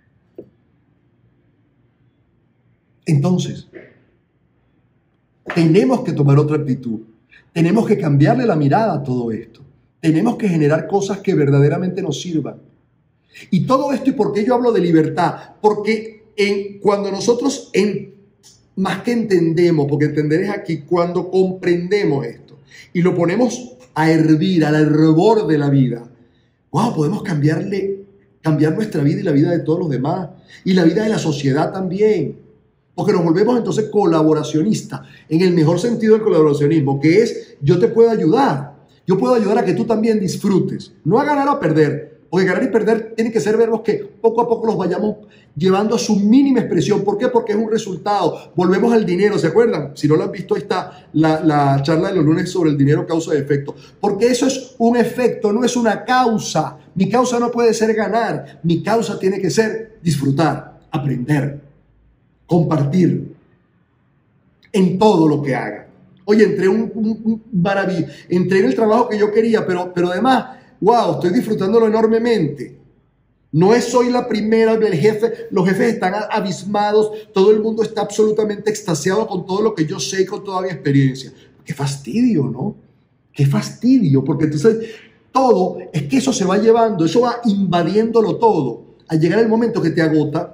Entonces, tenemos que tomar otra actitud. Tenemos que cambiarle la mirada a todo esto. Tenemos que generar cosas que verdaderamente nos sirvan. Y todo esto, ¿y por qué yo hablo de libertad? Porque cuando nosotros, más que entendemos, porque entender es aquí, cuando comprendemos esto y lo ponemos a hervir, al hervor de la vida, wow, podemos cambiar nuestra vida y la vida de todos los demás. Y la vida de la sociedad también. Porque nos volvemos entonces colaboracionistas, en el mejor sentido del colaboracionismo, que es yo te puedo ayudar. Yo puedo ayudar a que tú también disfrutes, no a ganar o a perder. Porque ganar y perder tienen que ser verbos que poco a poco los vayamos llevando a su mínima expresión. ¿Por qué? Porque es un resultado. Volvemos al dinero, ¿se acuerdan? Si no lo han visto, ahí está la charla de los lunes sobre el dinero, causa y efecto. Porque eso es un efecto, no es una causa. Mi causa no puede ser ganar. Mi causa tiene que ser disfrutar, aprender, compartir en todo lo que haga. Oye, entré entré en el trabajo que yo quería, pero además, wow, estoy disfrutándolo enormemente. No soy la primera, el jefe, los jefes están abismados, todo el mundo está absolutamente extasiado con todo lo que yo sé y con toda mi experiencia. Qué fastidio, ¿no? Qué fastidio, porque entonces todo, es que eso se va llevando, eso va invadiéndolo todo. Al llegar el momento que te agota,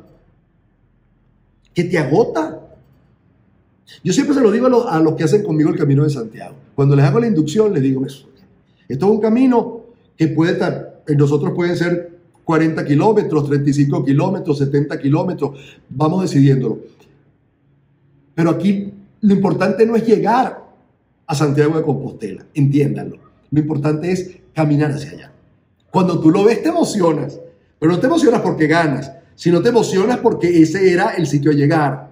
Yo siempre se lo digo a los que hacen conmigo el Camino de Santiago. Cuando les hago la inducción, les digo eso. Esto es un camino que puede estar, en nosotros pueden ser 40 kilómetros, 35 kilómetros, 70 kilómetros, vamos decidiéndolo. Pero aquí lo importante no es llegar a Santiago de Compostela, entiéndanlo. Lo importante es caminar hacia allá. Cuando tú lo ves te emocionas, pero no te emocionas porque ganas, sino te emocionas porque ese era el sitio a llegar.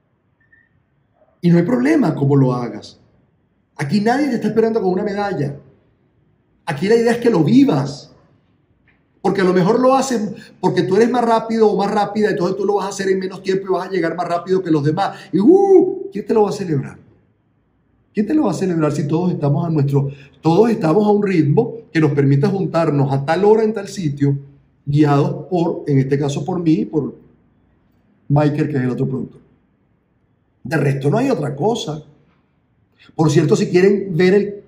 Y no hay problema cómo lo hagas. Aquí nadie te está esperando con una medalla. Aquí la idea es que lo vivas. Porque a lo mejor lo hacen porque tú eres más rápido o más rápida, entonces tú lo vas a hacer en menos tiempo y vas a llegar más rápido que los demás. Y ¿quién te lo va a celebrar? ¿Quién te lo va a celebrar si todos estamos a un ritmo que nos permita juntarnos a tal hora en tal sitio, guiados en este caso por mí y por Michael, que es el otro productor? De resto no hay otra cosa. Por cierto, si quieren ver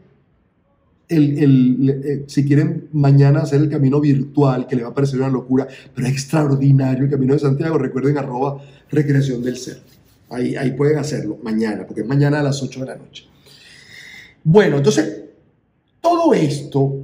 si quieren mañana hacer el camino virtual, que les va a parecer una locura, pero es extraordinario el Camino de Santiago, recuerden @recreación del ser. Ahí pueden hacerlo mañana, porque es mañana a las 8 de la noche. Bueno, entonces, todo esto,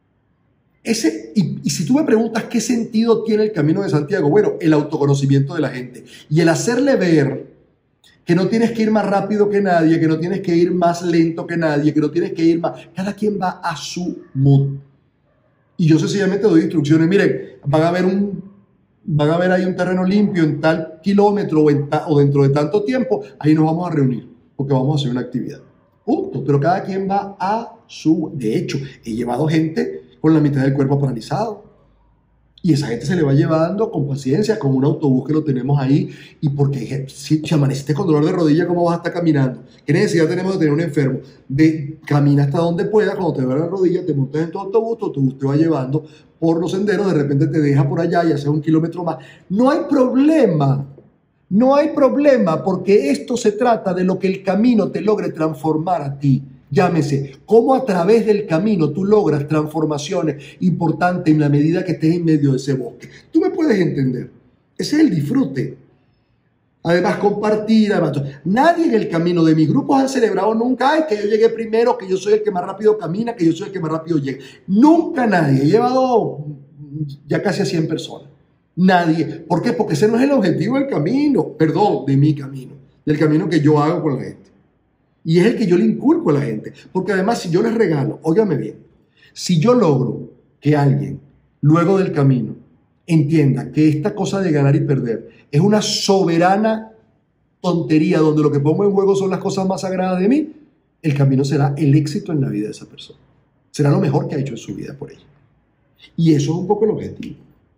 y si tú me preguntas qué sentido tiene el Camino de Santiago, bueno, el autoconocimiento de la gente y el hacerle ver que no tienes que ir más rápido que nadie, que no tienes que ir más lento que nadie, que no tienes que ir más... Cada quien va a su mood. Y yo sencillamente doy instrucciones. Miren, van a ver ahí un terreno limpio en tal kilómetro o dentro de tanto tiempo. Ahí nos vamos a reunir porque vamos a hacer una actividad. Punto. Pero cada quien va a su... De hecho, he llevado gente con la mitad del cuerpo paralizado. Y esa gente se le va llevando con paciencia, con un autobús que lo tenemos ahí. Y porque si amaneciste con dolor de rodilla, ¿cómo vas a estar caminando? ¿Qué necesidad tenemos de tener un enfermo? Camina hasta donde puedas, cuando te duele la rodilla, te montas en tu autobús te va llevando por los senderos, de repente te deja por allá y haces 1 kilómetro más. No hay problema. No hay problema, porque esto se trata de lo que el camino te logre transformar a ti. Llámese, cómo a través del camino tú logras transformaciones importantes en la medida que estés en medio de ese bosque. Tú me puedes entender. Ese es el disfrute. Además, compartir. Además, nadie en el camino de mis grupos han celebrado nunca, ay, que yo llegué primero, que yo soy el que más rápido camina, que yo soy el que más rápido llega. Nunca nadie. He llevado ya casi a 100 personas. Nadie. ¿Por qué? Porque ese no es el objetivo del camino. Perdón, de mi camino. Del camino que yo hago con la gente. Y es el que yo le inculco a la gente. Porque además, si yo les regalo, óigame bien, si yo logro que alguien, luego del camino, entienda que esta cosa de ganar y perder es una soberana tontería donde lo que pongo en juego son las cosas más sagradas de mí, el camino será el éxito en la vida de esa persona. Será lo mejor que ha hecho en su vida por ella. Y eso es un poco el objetivo.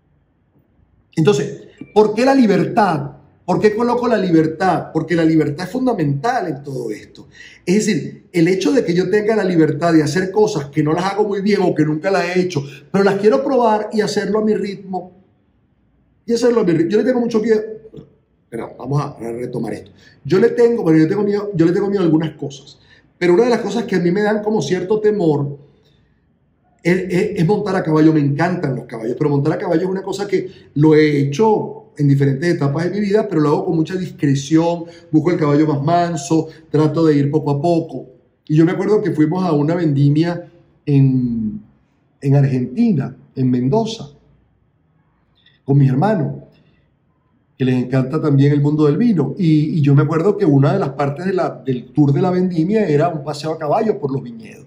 Entonces, ¿por qué la libertad? ¿Por qué coloco la libertad? Porque la libertad es fundamental en todo esto. Es decir, el hecho de que yo tenga la libertad de hacer cosas que no las hago muy bien o que nunca las he hecho, pero las quiero probar y hacerlo a mi ritmo. Yo le tengo mucho miedo. Pero vamos a retomar esto. Yo le tengo miedo a algunas cosas. Pero una de las cosas que a mí me dan como cierto temor es montar a caballo. Me encantan los caballos, pero montar a caballo es una cosa que lo he hecho en diferentes etapas de mi vida, pero lo hago con mucha discreción, busco el caballo más manso, trato de ir poco a poco. Y yo me acuerdo que fuimos a una vendimia en Argentina, en Mendoza, con mis hermanos, que les encanta también el mundo del vino. Y yo me acuerdo que una de las partes del tour de la vendimia era un paseo a caballo por los viñedos.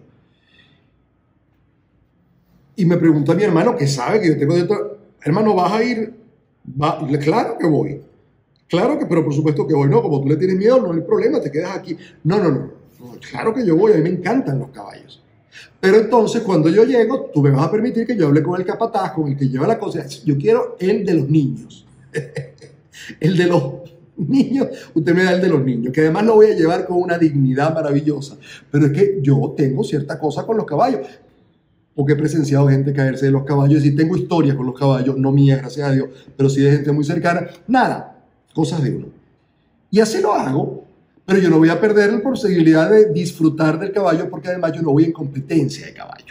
Y me preguntó a mi hermano, que sabe que yo tengo dentro, hermano, ¿vas a ir? Claro que voy. Claro que, pero por supuesto que voy. No, como tú le tienes miedo, no hay problema, te quedas aquí. No, claro que yo voy, a mí me encantan los caballos. Pero entonces, cuando yo llego, tú me vas a permitir que yo hable con el capataz, con el que lleva la cosa. Yo quiero el de los niños. El de los niños, usted me da el de los niños, que además lo voy a llevar con una dignidad maravillosa. Pero es que yo tengo cierta cosa con los caballos. Porque he presenciado gente caerse de los caballos y tengo historias con los caballos, no mías, gracias a Dios, pero sí de gente muy cercana. Nada, cosas de uno. Y así lo hago, pero yo no voy a perder la posibilidad de disfrutar del caballo porque además yo no voy en competencia de caballo.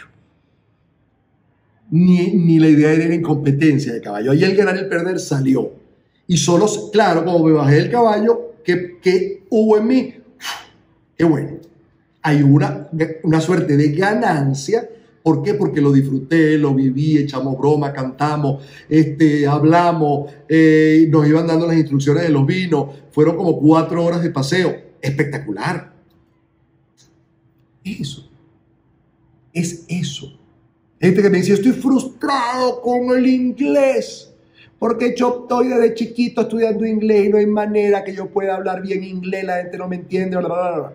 Ni la idea era ir en competencia de caballo. Ahí el ganar y el perder salió. Y solo, claro, como me bajé del caballo, ¿qué hubo en mí? Qué bueno. Hay una suerte de ganancia. ¿Por qué? Porque lo disfruté, lo viví, echamos broma, cantamos, hablamos, nos iban dando las instrucciones de los vinos. Fueron como 4 horas de paseo. Espectacular. Eso. Es eso. Gente que me dice, estoy frustrado con el inglés, porque yo estoy desde chiquito estudiando inglés y no hay manera que yo pueda hablar bien inglés, la gente no me entiende, bla, bla, bla.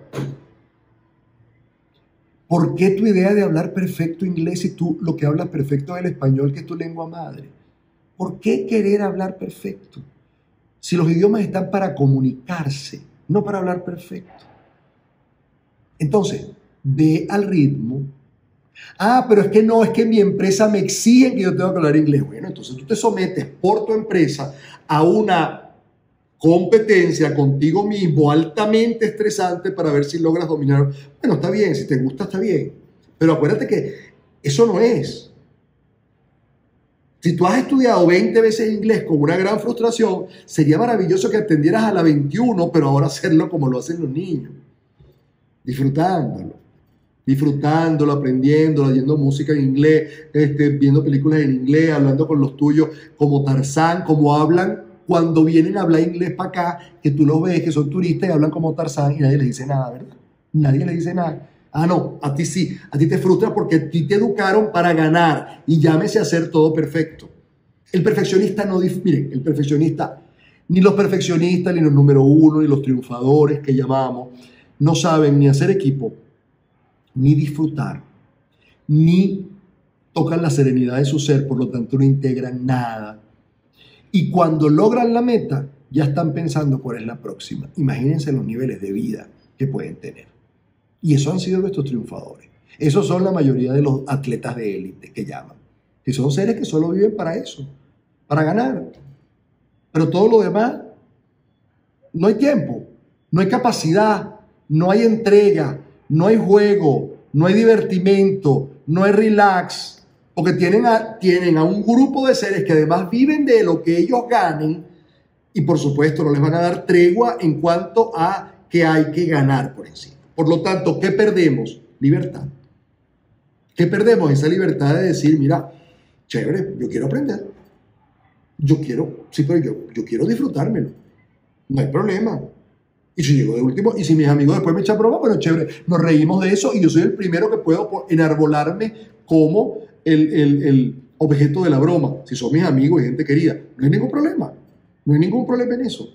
¿Por qué tu idea de hablar perfecto inglés si tú lo que hablas perfecto es el español, que es tu lengua madre? ¿Por qué querer hablar perfecto? Si los idiomas están para comunicarse, no para hablar perfecto. Entonces, ve al ritmo. Ah, pero es que no, es que mi empresa me exige que yo tenga que hablar inglés. Bueno, entonces tú te sometes por tu empresa a una competencia contigo mismo altamente estresante para ver si logras dominar. Bueno, está bien, si te gusta está bien, pero acuérdate que eso no es. Si tú has estudiado 20 veces inglés con una gran frustración, sería maravilloso que atendieras a la 21, pero ahora hacerlo como lo hacen los niños, disfrutándolo, aprendiéndolo, oyendo música en inglés, viendo películas en inglés, hablando con los tuyos como Tarzán, como hablan cuando vienen a hablar inglés para acá, que tú los ves que son turistas y hablan como Tarzán y nadie les dice nada, ¿verdad? Nadie les dice nada. Ah, no, a ti sí, a ti te frustra porque a ti te educaron para ganar y llámese a hacer todo perfecto. El perfeccionista no, miren, el perfeccionista, ni los perfeccionistas, ni los número uno, ni los triunfadores que llamamos, no saben ni hacer equipo, ni disfrutar, ni tocan la serenidad de su ser, por lo tanto no integran nada. Y cuando logran la meta, ya están pensando cuál es la próxima. Imagínense los niveles de vida que pueden tener. Y esos han sido nuestros triunfadores. Esos son la mayoría de los atletas de élite que llaman. Que son seres que solo viven para eso, para ganar. Pero todo lo demás, no hay tiempo, no hay capacidad, no hay entrega, no hay juego, no hay divertimento, no hay relax. Porque tienen a un grupo de seres que además viven de lo que ellos ganen y por supuesto no les van a dar tregua en cuanto a que hay que ganar por encima. Por lo tanto, ¿qué perdemos? Libertad. ¿Qué perdemos? Esa libertad de decir, mira, chévere, yo quiero aprender. Yo quiero, sí, pero yo quiero disfrutármelo. No hay problema. Y si llego de último, y si mis amigos después me echan broma, bueno, chévere, nos reímos de eso y yo soy el primero que puedo enarbolarme como el objeto de la broma. Si son mis amigos y gente querida, no hay ningún problema. No hay ningún problema en eso.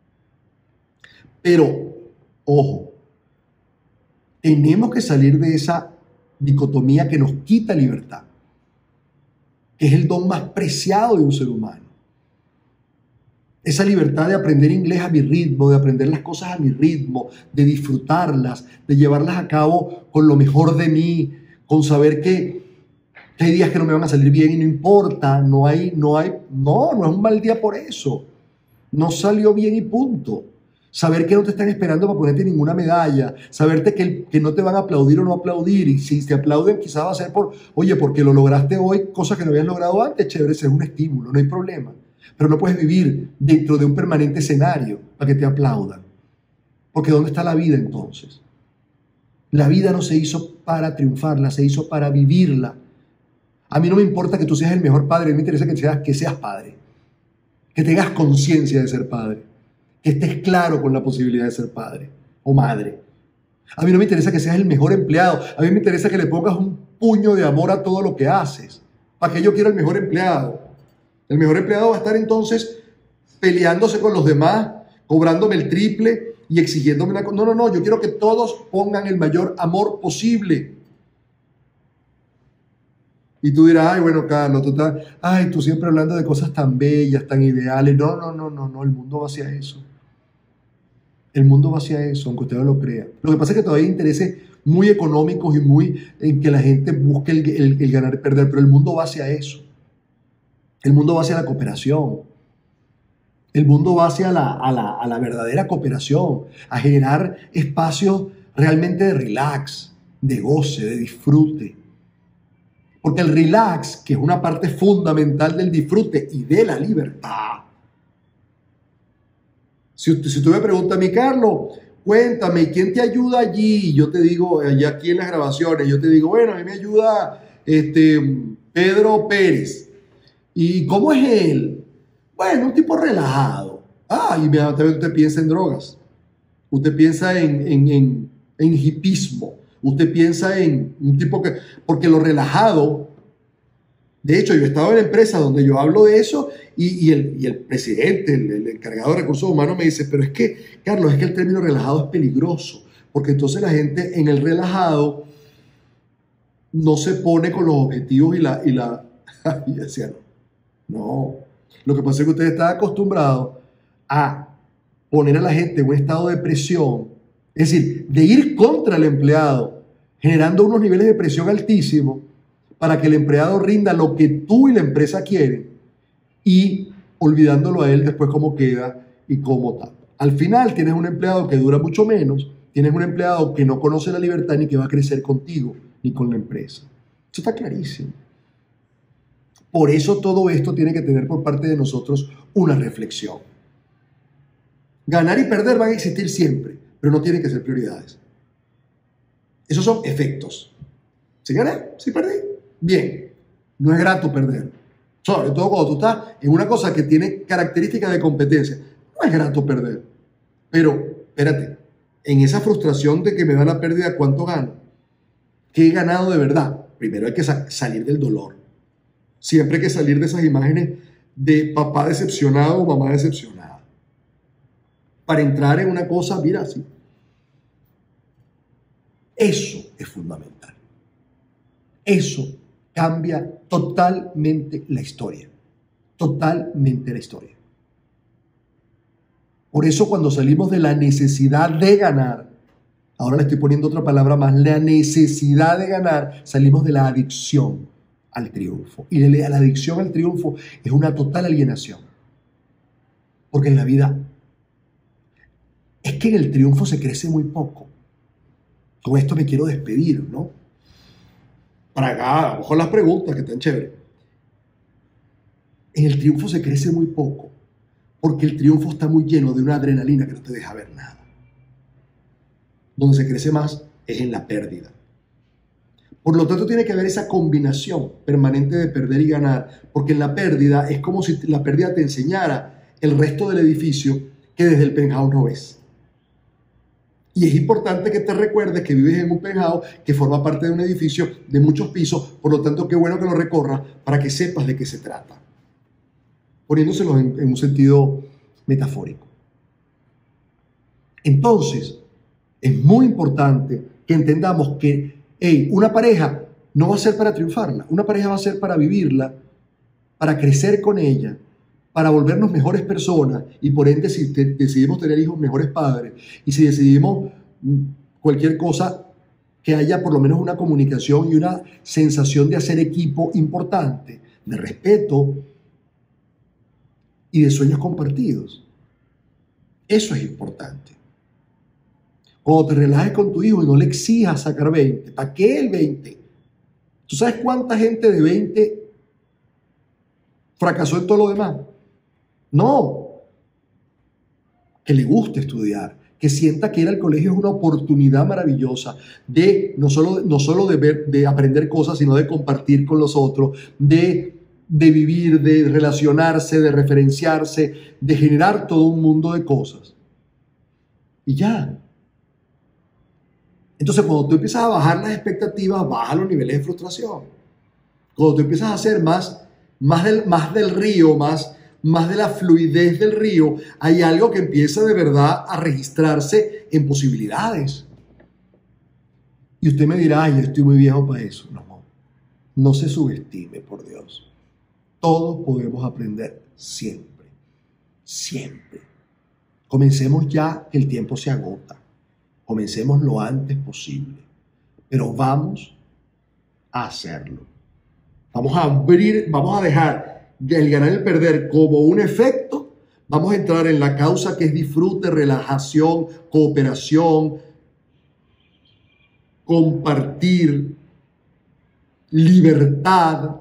Pero, ojo, tenemos que salir de esa dicotomía que nos quita libertad, que es el don más preciado de un ser humano. Esa libertad de aprender inglés a mi ritmo, de aprender las cosas a mi ritmo, de disfrutarlas, de llevarlas a cabo con lo mejor de mí, con saber que hay días que no me van a salir bien y no importa, no es un mal día por eso. No salió bien y punto. Saber que no te están esperando para ponerte ninguna medalla, saberte que no te van a aplaudir o no aplaudir, y si te aplauden quizás va a ser porque lo lograste hoy, cosas que no habías logrado antes, chévere, ese es un estímulo, no hay problema. Pero no puedes vivir dentro de un permanente escenario para que te aplaudan. Porque ¿dónde está la vida entonces? La vida no se hizo para triunfarla, se hizo para vivirla. A mí no me importa que tú seas el mejor padre, a mí me interesa que seas padre, que tengas conciencia de ser padre, que estés claro con la posibilidad de ser padre o madre. A mí no me interesa que seas el mejor empleado, a mí me interesa que le pongas un puño de amor a todo lo que haces. ¿Para qué yo quiero el mejor empleado? El mejor empleado va a estar entonces peleándose con los demás, cobrándome el triple y exigiéndome una cosa. No, yo quiero que todos pongan el mayor amor posible. Y tú dirás, ay, bueno, Carlos, tú siempre hablando de cosas tan bellas, tan ideales. No, el mundo va hacia eso. El mundo va hacia eso, aunque usted no lo crea. Lo que pasa es que todavía hay intereses muy económicos y muy en que la gente busque el ganar y perder, pero el mundo va hacia eso. El mundo va hacia la cooperación. El mundo va hacia la verdadera cooperación, a generar espacios realmente de relax, de goce, de disfrute. Porque el relax, que es una parte fundamental del disfrute y de la libertad. Si tú me preguntas a mí, Carlos, cuéntame, ¿quién te ayuda allí? Y yo te digo, allá aquí en las grabaciones, yo te digo, bueno, a mí me ayuda Pedro Pérez. ¿Y cómo es él? Bueno, un tipo relajado. Y inmediatamente usted piensa en drogas. Usted piensa en hipismo. Usted piensa en un tipo que... Porque lo relajado... De hecho, yo he estado en la empresa donde yo hablo de eso y el presidente, el encargado de recursos humanos me dice, pero es que, Carlos, es que el término relajado es peligroso. Porque entonces la gente en el relajado no se pone con los objetivos y la y decía, no. Lo que pasa es que usted está acostumbrado a poner a la gente en un estado de presión, es decir, de ir contra el empleado, generando unos niveles de presión altísimos para que el empleado rinda lo que tú y la empresa quieren y olvidándolo a él después cómo queda y cómo está. Al final tienes un empleado que dura mucho menos, tienes un empleado que no conoce la libertad ni que va a crecer contigo ni con la empresa. Eso está clarísimo. Por eso todo esto tiene que tener por parte de nosotros una reflexión. Ganar y perder van a existir siempre, pero no tienen que ser prioridades. Esos son efectos. ¿Sí gané? ¿Sí perdí? Bien. No es grato perder. Sobre todo cuando tú estás en una cosa que tiene características de competencia. No es grato perder. Pero, espérate, en esa frustración de que me da la pérdida, ¿cuánto gano? ¿Qué he ganado de verdad? Primero hay que salir del dolor. Siempre hay que salir de esas imágenes de papá decepcionado o mamá decepcionada. Para entrar en una cosa, mira, así. Eso es fundamental. Eso cambia totalmente la historia. Totalmente la historia. Por eso cuando salimos de la necesidad de ganar, ahora le estoy poniendo otra palabra más, la necesidad de ganar, salimos de la adicción al triunfo. Y la adicción al triunfo es una total alienación. Porque en la vida es que en el triunfo se crece muy poco. Con esto me quiero despedir, ¿no? Para acá, ojo las preguntas que están chéveres. En el triunfo se crece muy poco. Porque el triunfo está muy lleno de una adrenalina que no te deja ver nada. Donde se crece más es en la pérdida. Por lo tanto, tiene que haber esa combinación permanente de perder y ganar, porque en la pérdida es como si la pérdida te enseñara el resto del edificio que desde el penthouse no ves. Y es importante que te recuerdes que vives en un penthouse que forma parte de un edificio de muchos pisos, por lo tanto, qué bueno que lo recorras para que sepas de qué se trata. Poniéndoselo en un sentido metafórico. Entonces, es muy importante que entendamos que una pareja no va a ser para triunfarla, una pareja va a ser para vivirla, para crecer con ella, para volvernos mejores personas y por ende si decidimos tener hijos, mejores padres, y si decidimos cualquier cosa, que haya por lo menos una comunicación y una sensación de hacer equipo importante, de respeto y de sueños compartidos. Eso es importante. Cuando te relajes con tu hijo y no le exijas sacar 20, ¿para qué el 20? ¿Tú sabes cuánta gente de 20 fracasó en todo lo demás? No. Que le guste estudiar, que sienta que ir al colegio es una oportunidad maravillosa de no solo de aprender cosas, sino de compartir con los otros, de vivir, de relacionarse, de referenciarse, de generar todo un mundo de cosas. Y ya. Entonces, cuando tú empiezas a bajar las expectativas, baja los niveles de frustración. Cuando tú empiezas a hacer más del río, más de la fluidez del río, hay algo que empieza de verdad a registrarse en posibilidades. Y usted me dirá, ay, yo estoy muy viejo para eso. No se subestime, por Dios. Todos podemos aprender siempre. Siempre. Comencemos ya, que el tiempo se agota. Comencemos lo antes posible, pero vamos a hacerlo. Vamos a dejar el ganar y el perder como un efecto. Vamos a entrar en la causa que es disfrute, relajación, cooperación, compartir, libertad.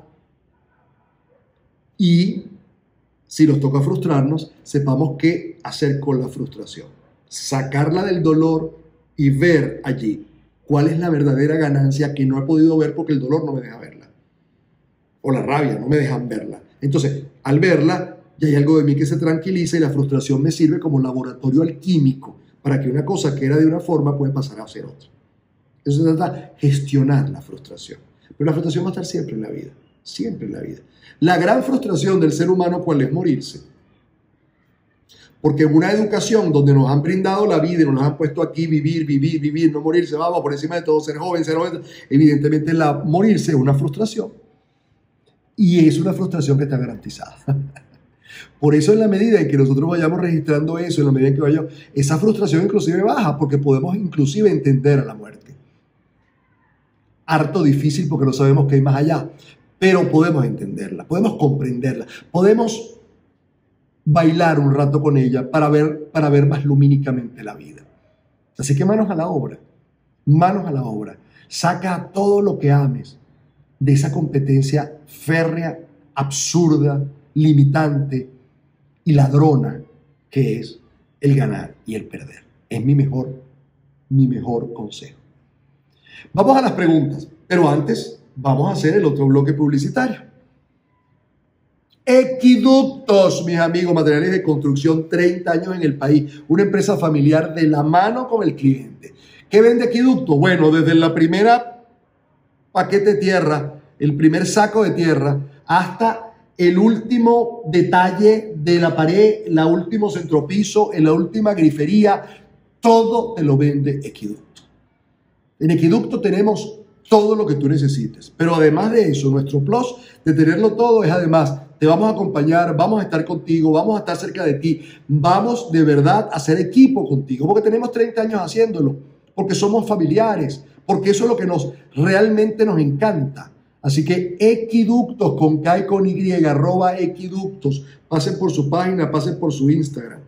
Y si nos toca frustrarnos, sepamos qué hacer con la frustración. Sacarla del dolor y ver allí cuál es la verdadera ganancia que no he podido ver porque el dolor no me deja verla. O la rabia, no me dejan verla. Entonces, al verla, ya hay algo de mí que se tranquiliza y la frustración me sirve como laboratorio alquímico para que una cosa que era de una forma pueda pasar a ser otra. Eso se trata de gestionar la frustración. Pero la frustración va a estar siempre en la vida. Siempre en la vida. La gran frustración del ser humano, ¿cuál es? Morirse. Porque en una educación donde nos han brindado la vida y nos han puesto aquí vivir, no morirse, vamos por encima de todo, ser joven, evidentemente morirse es una frustración. Y es una frustración que está garantizada. Por eso en la medida en que nosotros vayamos registrando eso, en la medida en que vayamos, esa frustración inclusive baja, porque podemos inclusive entender a la muerte. Harto difícil porque no sabemos qué hay más allá, pero podemos entenderla, podemos comprenderla, podemos bailar un rato con ella para ver más lumínicamente la vida. Así que manos a la obra, manos a la obra. Saca todo lo que ames de esa competencia férrea, absurda, limitante y ladrona que es el ganar y el perder. Es mi mejor consejo. Vamos a las preguntas, pero antes vamos a hacer el otro bloque publicitario. Equiductos, mis amigos, materiales de construcción, 30 años en el país, una empresa familiar de la mano con el cliente. ¿Qué vende Equiducto? Bueno, desde la primera paquete de tierra, el primer saco de tierra, hasta el último detalle de la pared, el último centropiso, la última grifería, todo te lo vende Equiducto. En Equiducto tenemos todo lo que tú necesites, pero además de eso, nuestro plus de tenerlo todo es además, te vamos a acompañar, vamos a estar contigo, vamos a estar cerca de ti, vamos de verdad a hacer equipo contigo, porque tenemos 30 años haciéndolo, porque somos familiares, porque eso es lo que realmente nos encanta. Así que Equiductos con K y con Y, @Equiductos. Pasen por su página, pasen por su Instagram.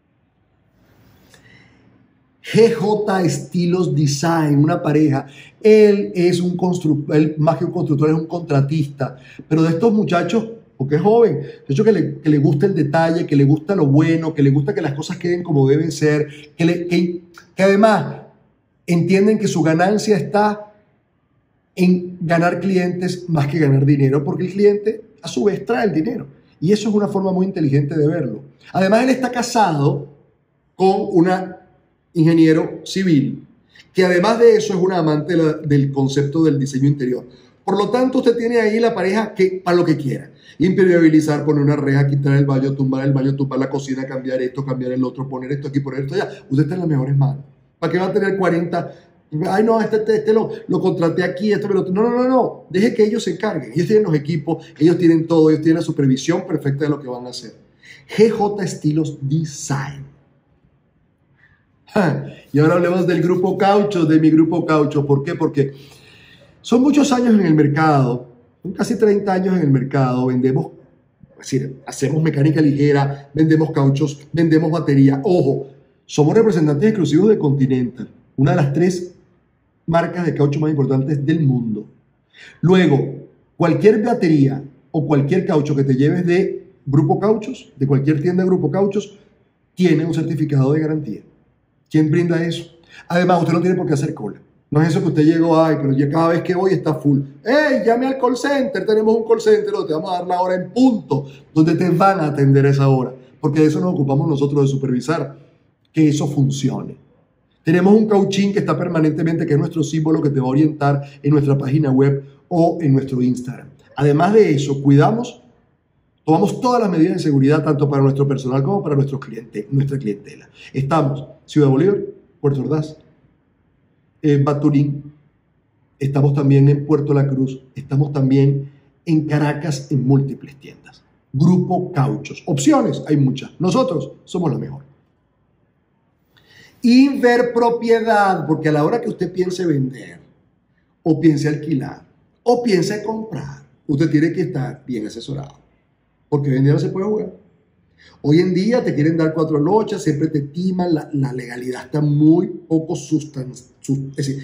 GJ Estilos Design, una pareja. Él es un constructor, él más que un constructor, es un contratista. Pero de estos muchachos, porque es joven, de hecho que le gusta el detalle, que le gusta lo bueno, que le gusta que las cosas queden como deben ser, que además entienden que su ganancia está en ganar clientes más que ganar dinero, porque el cliente a su vez trae el dinero. Y eso es una forma muy inteligente de verlo. Además, él está casado con una ingeniero civil, que además de eso es una amante del concepto del diseño interior. Por lo tanto, usted tiene ahí la pareja que para lo que quiera. Impermeabilizar, poner una reja, quitar el baño, tumbar la cocina, cambiar esto, cambiar el otro, poner esto aquí, poner esto allá. Usted está en las mejores manos. ¿Para qué va a tener 40? Ay, no, este lo contraté aquí, este me lo... No. Deje que ellos se encarguen. Ellos tienen los equipos, ellos tienen todo, ellos tienen la supervisión perfecta de lo que van a hacer. GJ Estilos Design. Y ahora hablemos del Grupo Caucho, de mi Grupo Caucho. ¿Por qué? Porque son muchos años en el mercado, son casi 30 años en el mercado. Vendemos, es decir, hacemos mecánica ligera, vendemos cauchos, vendemos batería. Ojo, somos representantes exclusivos de Continental, una de las 3 marcas de caucho más importantes del mundo. Luego, cualquier batería o cualquier caucho que te lleves de Grupo Cauchos, de cualquier tienda de Grupo Cauchos, tiene un certificado de garantía. ¿Quién brinda eso? Además, usted no tiene por qué hacer cola. No es eso que usted llegó, ay, pero ya cada vez que voy está full. ¡Ey, llame al call center! Tenemos un call center donde te vamos a dar la hora en punto, donde te van a atender a esa hora. Porque de eso nos ocupamos nosotros, de supervisar que eso funcione. Tenemos un cauchín que está permanentemente, que es nuestro símbolo que te va a orientar en nuestra página web o en nuestro Instagram. Además de eso, tomamos todas las medidas de seguridad, tanto para nuestro personal como para nuestra clientela. Estamos Ciudad Bolívar, Puerto Ordaz, Baturín, estamos también en Puerto La Cruz, estamos también en Caracas en múltiples tiendas. Grupo Cauchos. Opciones, hay muchas. Nosotros somos la mejor. Inverpropiedad, porque a la hora que usted piense vender, o piense alquilar, o piense comprar, usted tiene que estar bien asesorado. Porque hoy en día no se puede jugar. Hoy en día te quieren dar 4 lochas, siempre te timan, la legalidad está muy poco es decir,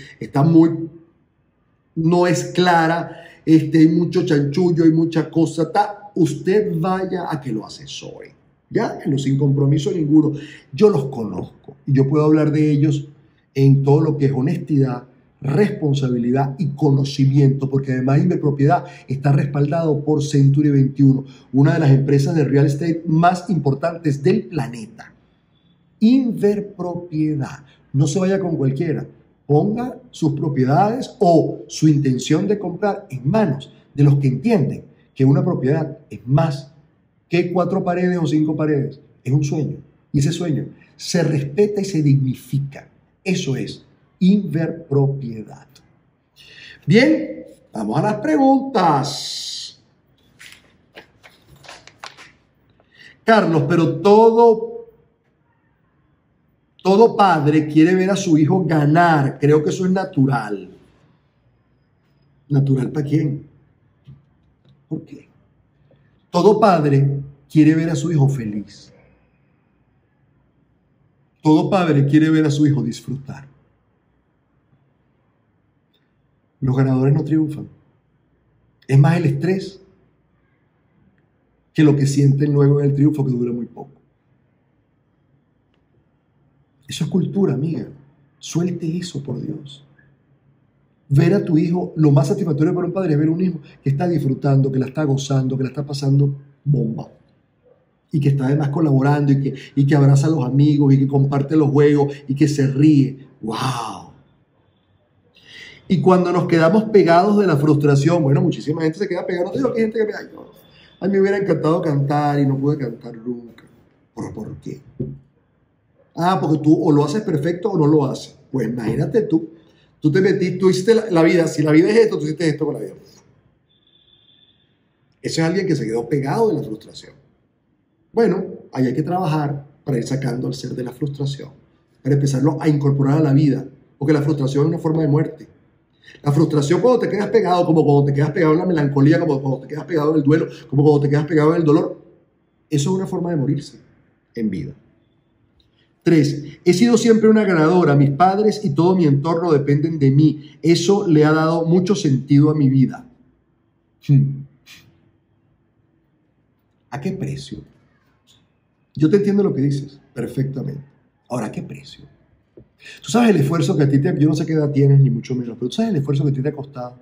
no es clara, hay mucho chanchullo, hay mucha cosa. Usted vaya a que lo asesore. Ya, sin compromiso ninguno. Yo los conozco y yo puedo hablar de ellos en todo lo que es honestidad, responsabilidad y conocimiento, porque además Inverpropiedad está respaldado por Century 21, una de las empresas de real estate más importantes del planeta. Inverpropiedad. No se vaya con cualquiera. Ponga sus propiedades o su intención de comprar en manos de los que entienden que una propiedad es más que 4 paredes o 5 paredes. Es un sueño. Y ese sueño se respeta y se dignifica. Eso es Inverpropiedad. Bien, vamos a las preguntas. Carlos, pero todo padre quiere ver a su hijo ganar. Creo que eso es natural. ¿Natural para quién? ¿Por qué? Todo padre quiere ver a su hijo feliz. Todo padre quiere ver a su hijo disfrutar. Los ganadores no triunfan. Es más el estrés que lo que sienten luego en el triunfo, que dura muy poco. Eso es cultura, amiga. Suelte eso, por Dios. Ver a tu hijo, lo más satisfactorio para un padre es ver a un hijo que está disfrutando, que la está gozando, que la está pasando bomba. Y que está además colaborando y que abraza a los amigos y que comparte los juegos y que se ríe. ¡Wow! Y cuando nos quedamos pegados de la frustración, bueno, muchísima gente se queda pegada. No te digo que hay gente que me dice, a mí me hubiera encantado cantar y no pude cantar nunca. ¿Pero por qué? Ah, porque tú o lo haces perfecto o no lo haces. Pues imagínate tú. Tú te metiste, tú hiciste la vida. Si la vida es esto, tú hiciste esto con la vida. Eso es alguien que se quedó pegado de la frustración. Bueno, ahí hay que trabajar para ir sacando al ser de la frustración, para empezarlo a incorporar a la vida, porque la frustración es una forma de muerte. La frustración cuando te quedas pegado, como cuando te quedas pegado en la melancolía, como cuando te quedas pegado en el duelo, como cuando te quedas pegado en el dolor, eso es una forma de morirse en vida. 3. He sido siempre una ganadora. Mis padres y todo mi entorno dependen de mí. Eso le ha dado mucho sentido a mi vida. ¿A qué precio? Yo te entiendo lo que dices perfectamente. Ahora, ¿a qué precio? Tú sabes el esfuerzo que a ti te... Yo no sé qué edad tienes, ni mucho menos, pero tú sabes el esfuerzo que a ti te ha costado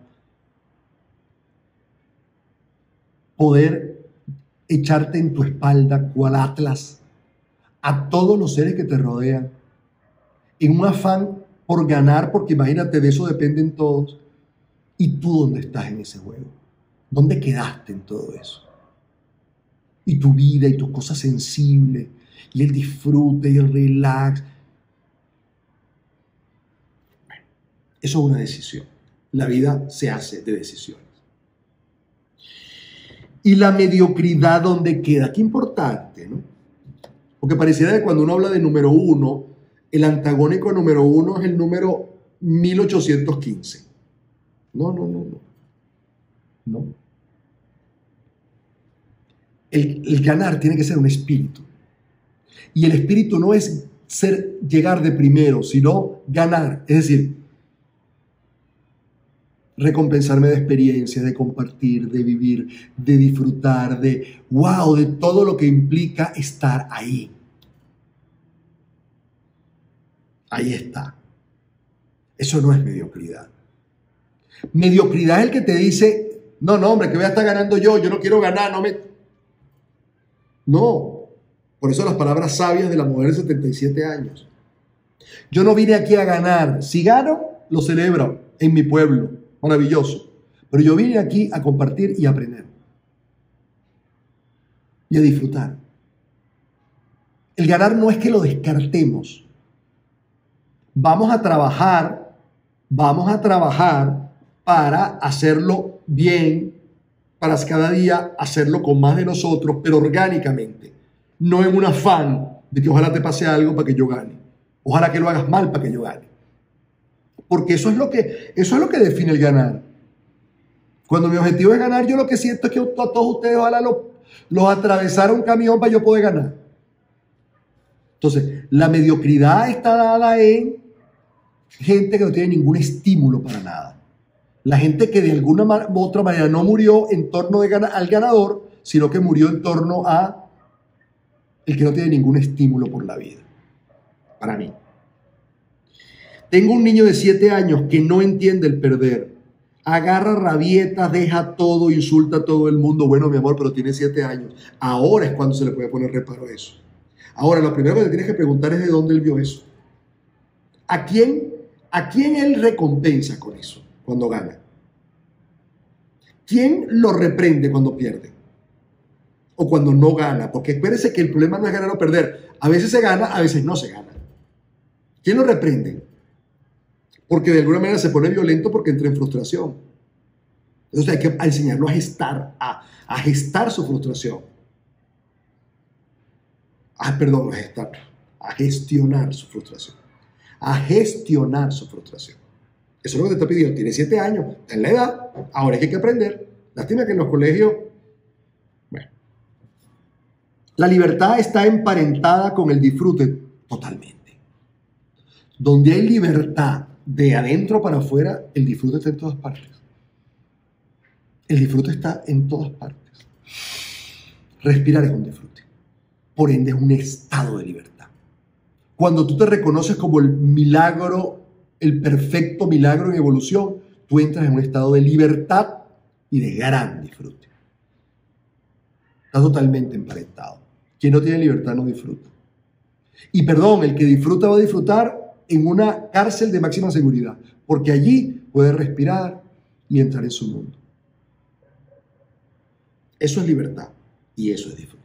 poder echarte en tu espalda, cual Atlas, a todos los seres que te rodean, en un afán por ganar, porque imagínate, de eso dependen todos. ¿Y tú dónde estás en ese juego? ¿Dónde quedaste en todo eso? Y tu vida y tus cosas sensibles, y el disfrute y el relax. Bueno, eso es una decisión. La vida se hace de decisiones. Y la mediocridad, ¿dónde queda? Qué importante, ¿no? Porque pareciera que cuando uno habla de número 1, el antagónico número 1 es el número 1815. No. El ganar tiene que ser un espíritu. Y el espíritu no es llegar de primero, sino ganar. Es decir, recompensarme de experiencia, de compartir, de vivir, de disfrutar, de todo lo que implica estar ahí. Ahí está. Eso no es mediocridad. Mediocridad es el que te dice, no, hombre, que voy a estar ganando yo no quiero ganar, No, por eso las palabras sabias de la mujer de 77 años. Yo no vine aquí a ganar. Si gano, lo celebro en mi pueblo. Maravilloso. Pero yo vine aquí a compartir y a aprender. Y a disfrutar. El ganar no es que lo descartemos. Vamos a trabajar para hacerlo bien, para cada día hacerlo con más de nosotros, pero orgánicamente. No en un afán de que ojalá te pase algo para que yo gane. Ojalá que lo hagas mal para que yo gane. Porque eso es lo que define el ganar. Cuando mi objetivo es ganar, yo lo que siento es que a todos ustedes ojalá los atravesara un camión para yo poder ganar. Entonces, la mediocridad está dada en gente que no tiene ningún estímulo para nada. La gente que de alguna u otra manera no murió en torno al ganador, sino que murió en torno a el que no tiene ningún estímulo por la vida. Para mí. Tengo un niño de 7 años que no entiende el perder. Agarra rabietas, deja todo, insulta a todo el mundo. Bueno, mi amor, pero tiene 7 años. Ahora es cuando se le puede poner reparo a eso. Ahora, lo primero que te tienes que preguntar es de dónde él vio eso. ¿A quién él recompensa con eso cuando gana? ¿Quién lo reprende cuando pierde? O cuando no gana. Porque espérese que el problema no es ganar o perder. A veces se gana, a veces no se gana. ¿Quién lo reprende? Porque de alguna manera se pone violento porque entra en frustración. Entonces hay que enseñarlo a gestar su frustración. A gestionar su frustración. A gestionar su frustración. Eso es lo que te está pidiendo. Tiene 7 años, está en la edad, ahora hay que aprender. Lástima que en los colegios... Bueno. La libertad está emparentada con el disfrute totalmente. Donde hay libertad de adentro para afuera, el disfrute está en todas partes. El disfrute está en todas partes. Respirar es un disfrute. Por ende, es un estado de libertad. Cuando tú te reconoces como el milagro, el perfecto milagro en evolución, tú entras en un estado de libertad y de gran disfrute. Está totalmente emparentado. Quien no tiene libertad no disfruta. Y perdón, el que disfruta va a disfrutar en una cárcel de máxima seguridad, porque allí puede respirar y entrar en su mundo. Eso es libertad y eso es disfrute.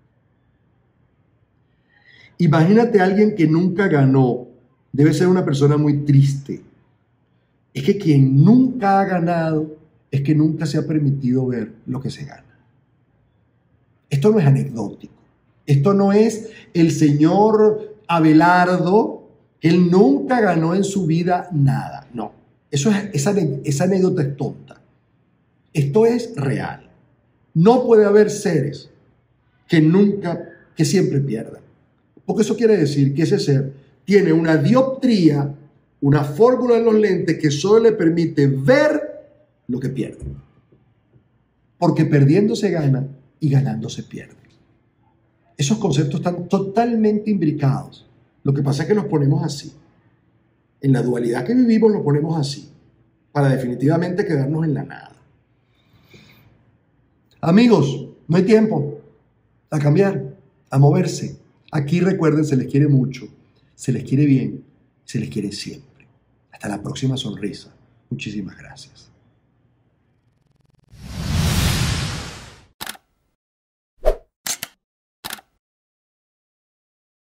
Imagínate a alguien que nunca ganó. Debe ser una persona muy triste. Es que quien nunca ha ganado es que nunca se ha permitido ver lo que se gana. Esto no es anecdótico. Esto no es el señor Abelardo. Él nunca ganó en su vida nada. No. Esa anécdota es tonta. Esto es real. No puede haber seres que siempre pierdan. Porque eso quiere decir que ese ser tiene una dioptría, una fórmula en los lentes que solo le permite ver lo que pierde. Porque perdiendo se gana y ganando se pierde. Esos conceptos están totalmente imbricados. Lo que pasa es que los ponemos así. En la dualidad que vivimos lo ponemos así, para definitivamente quedarnos en la nada. Amigos, no hay tiempo a cambiar, a moverse. Aquí recuerden, se les quiere mucho, se les quiere bien, se les quiere siempre. Hasta la próxima sonrisa. Muchísimas gracias.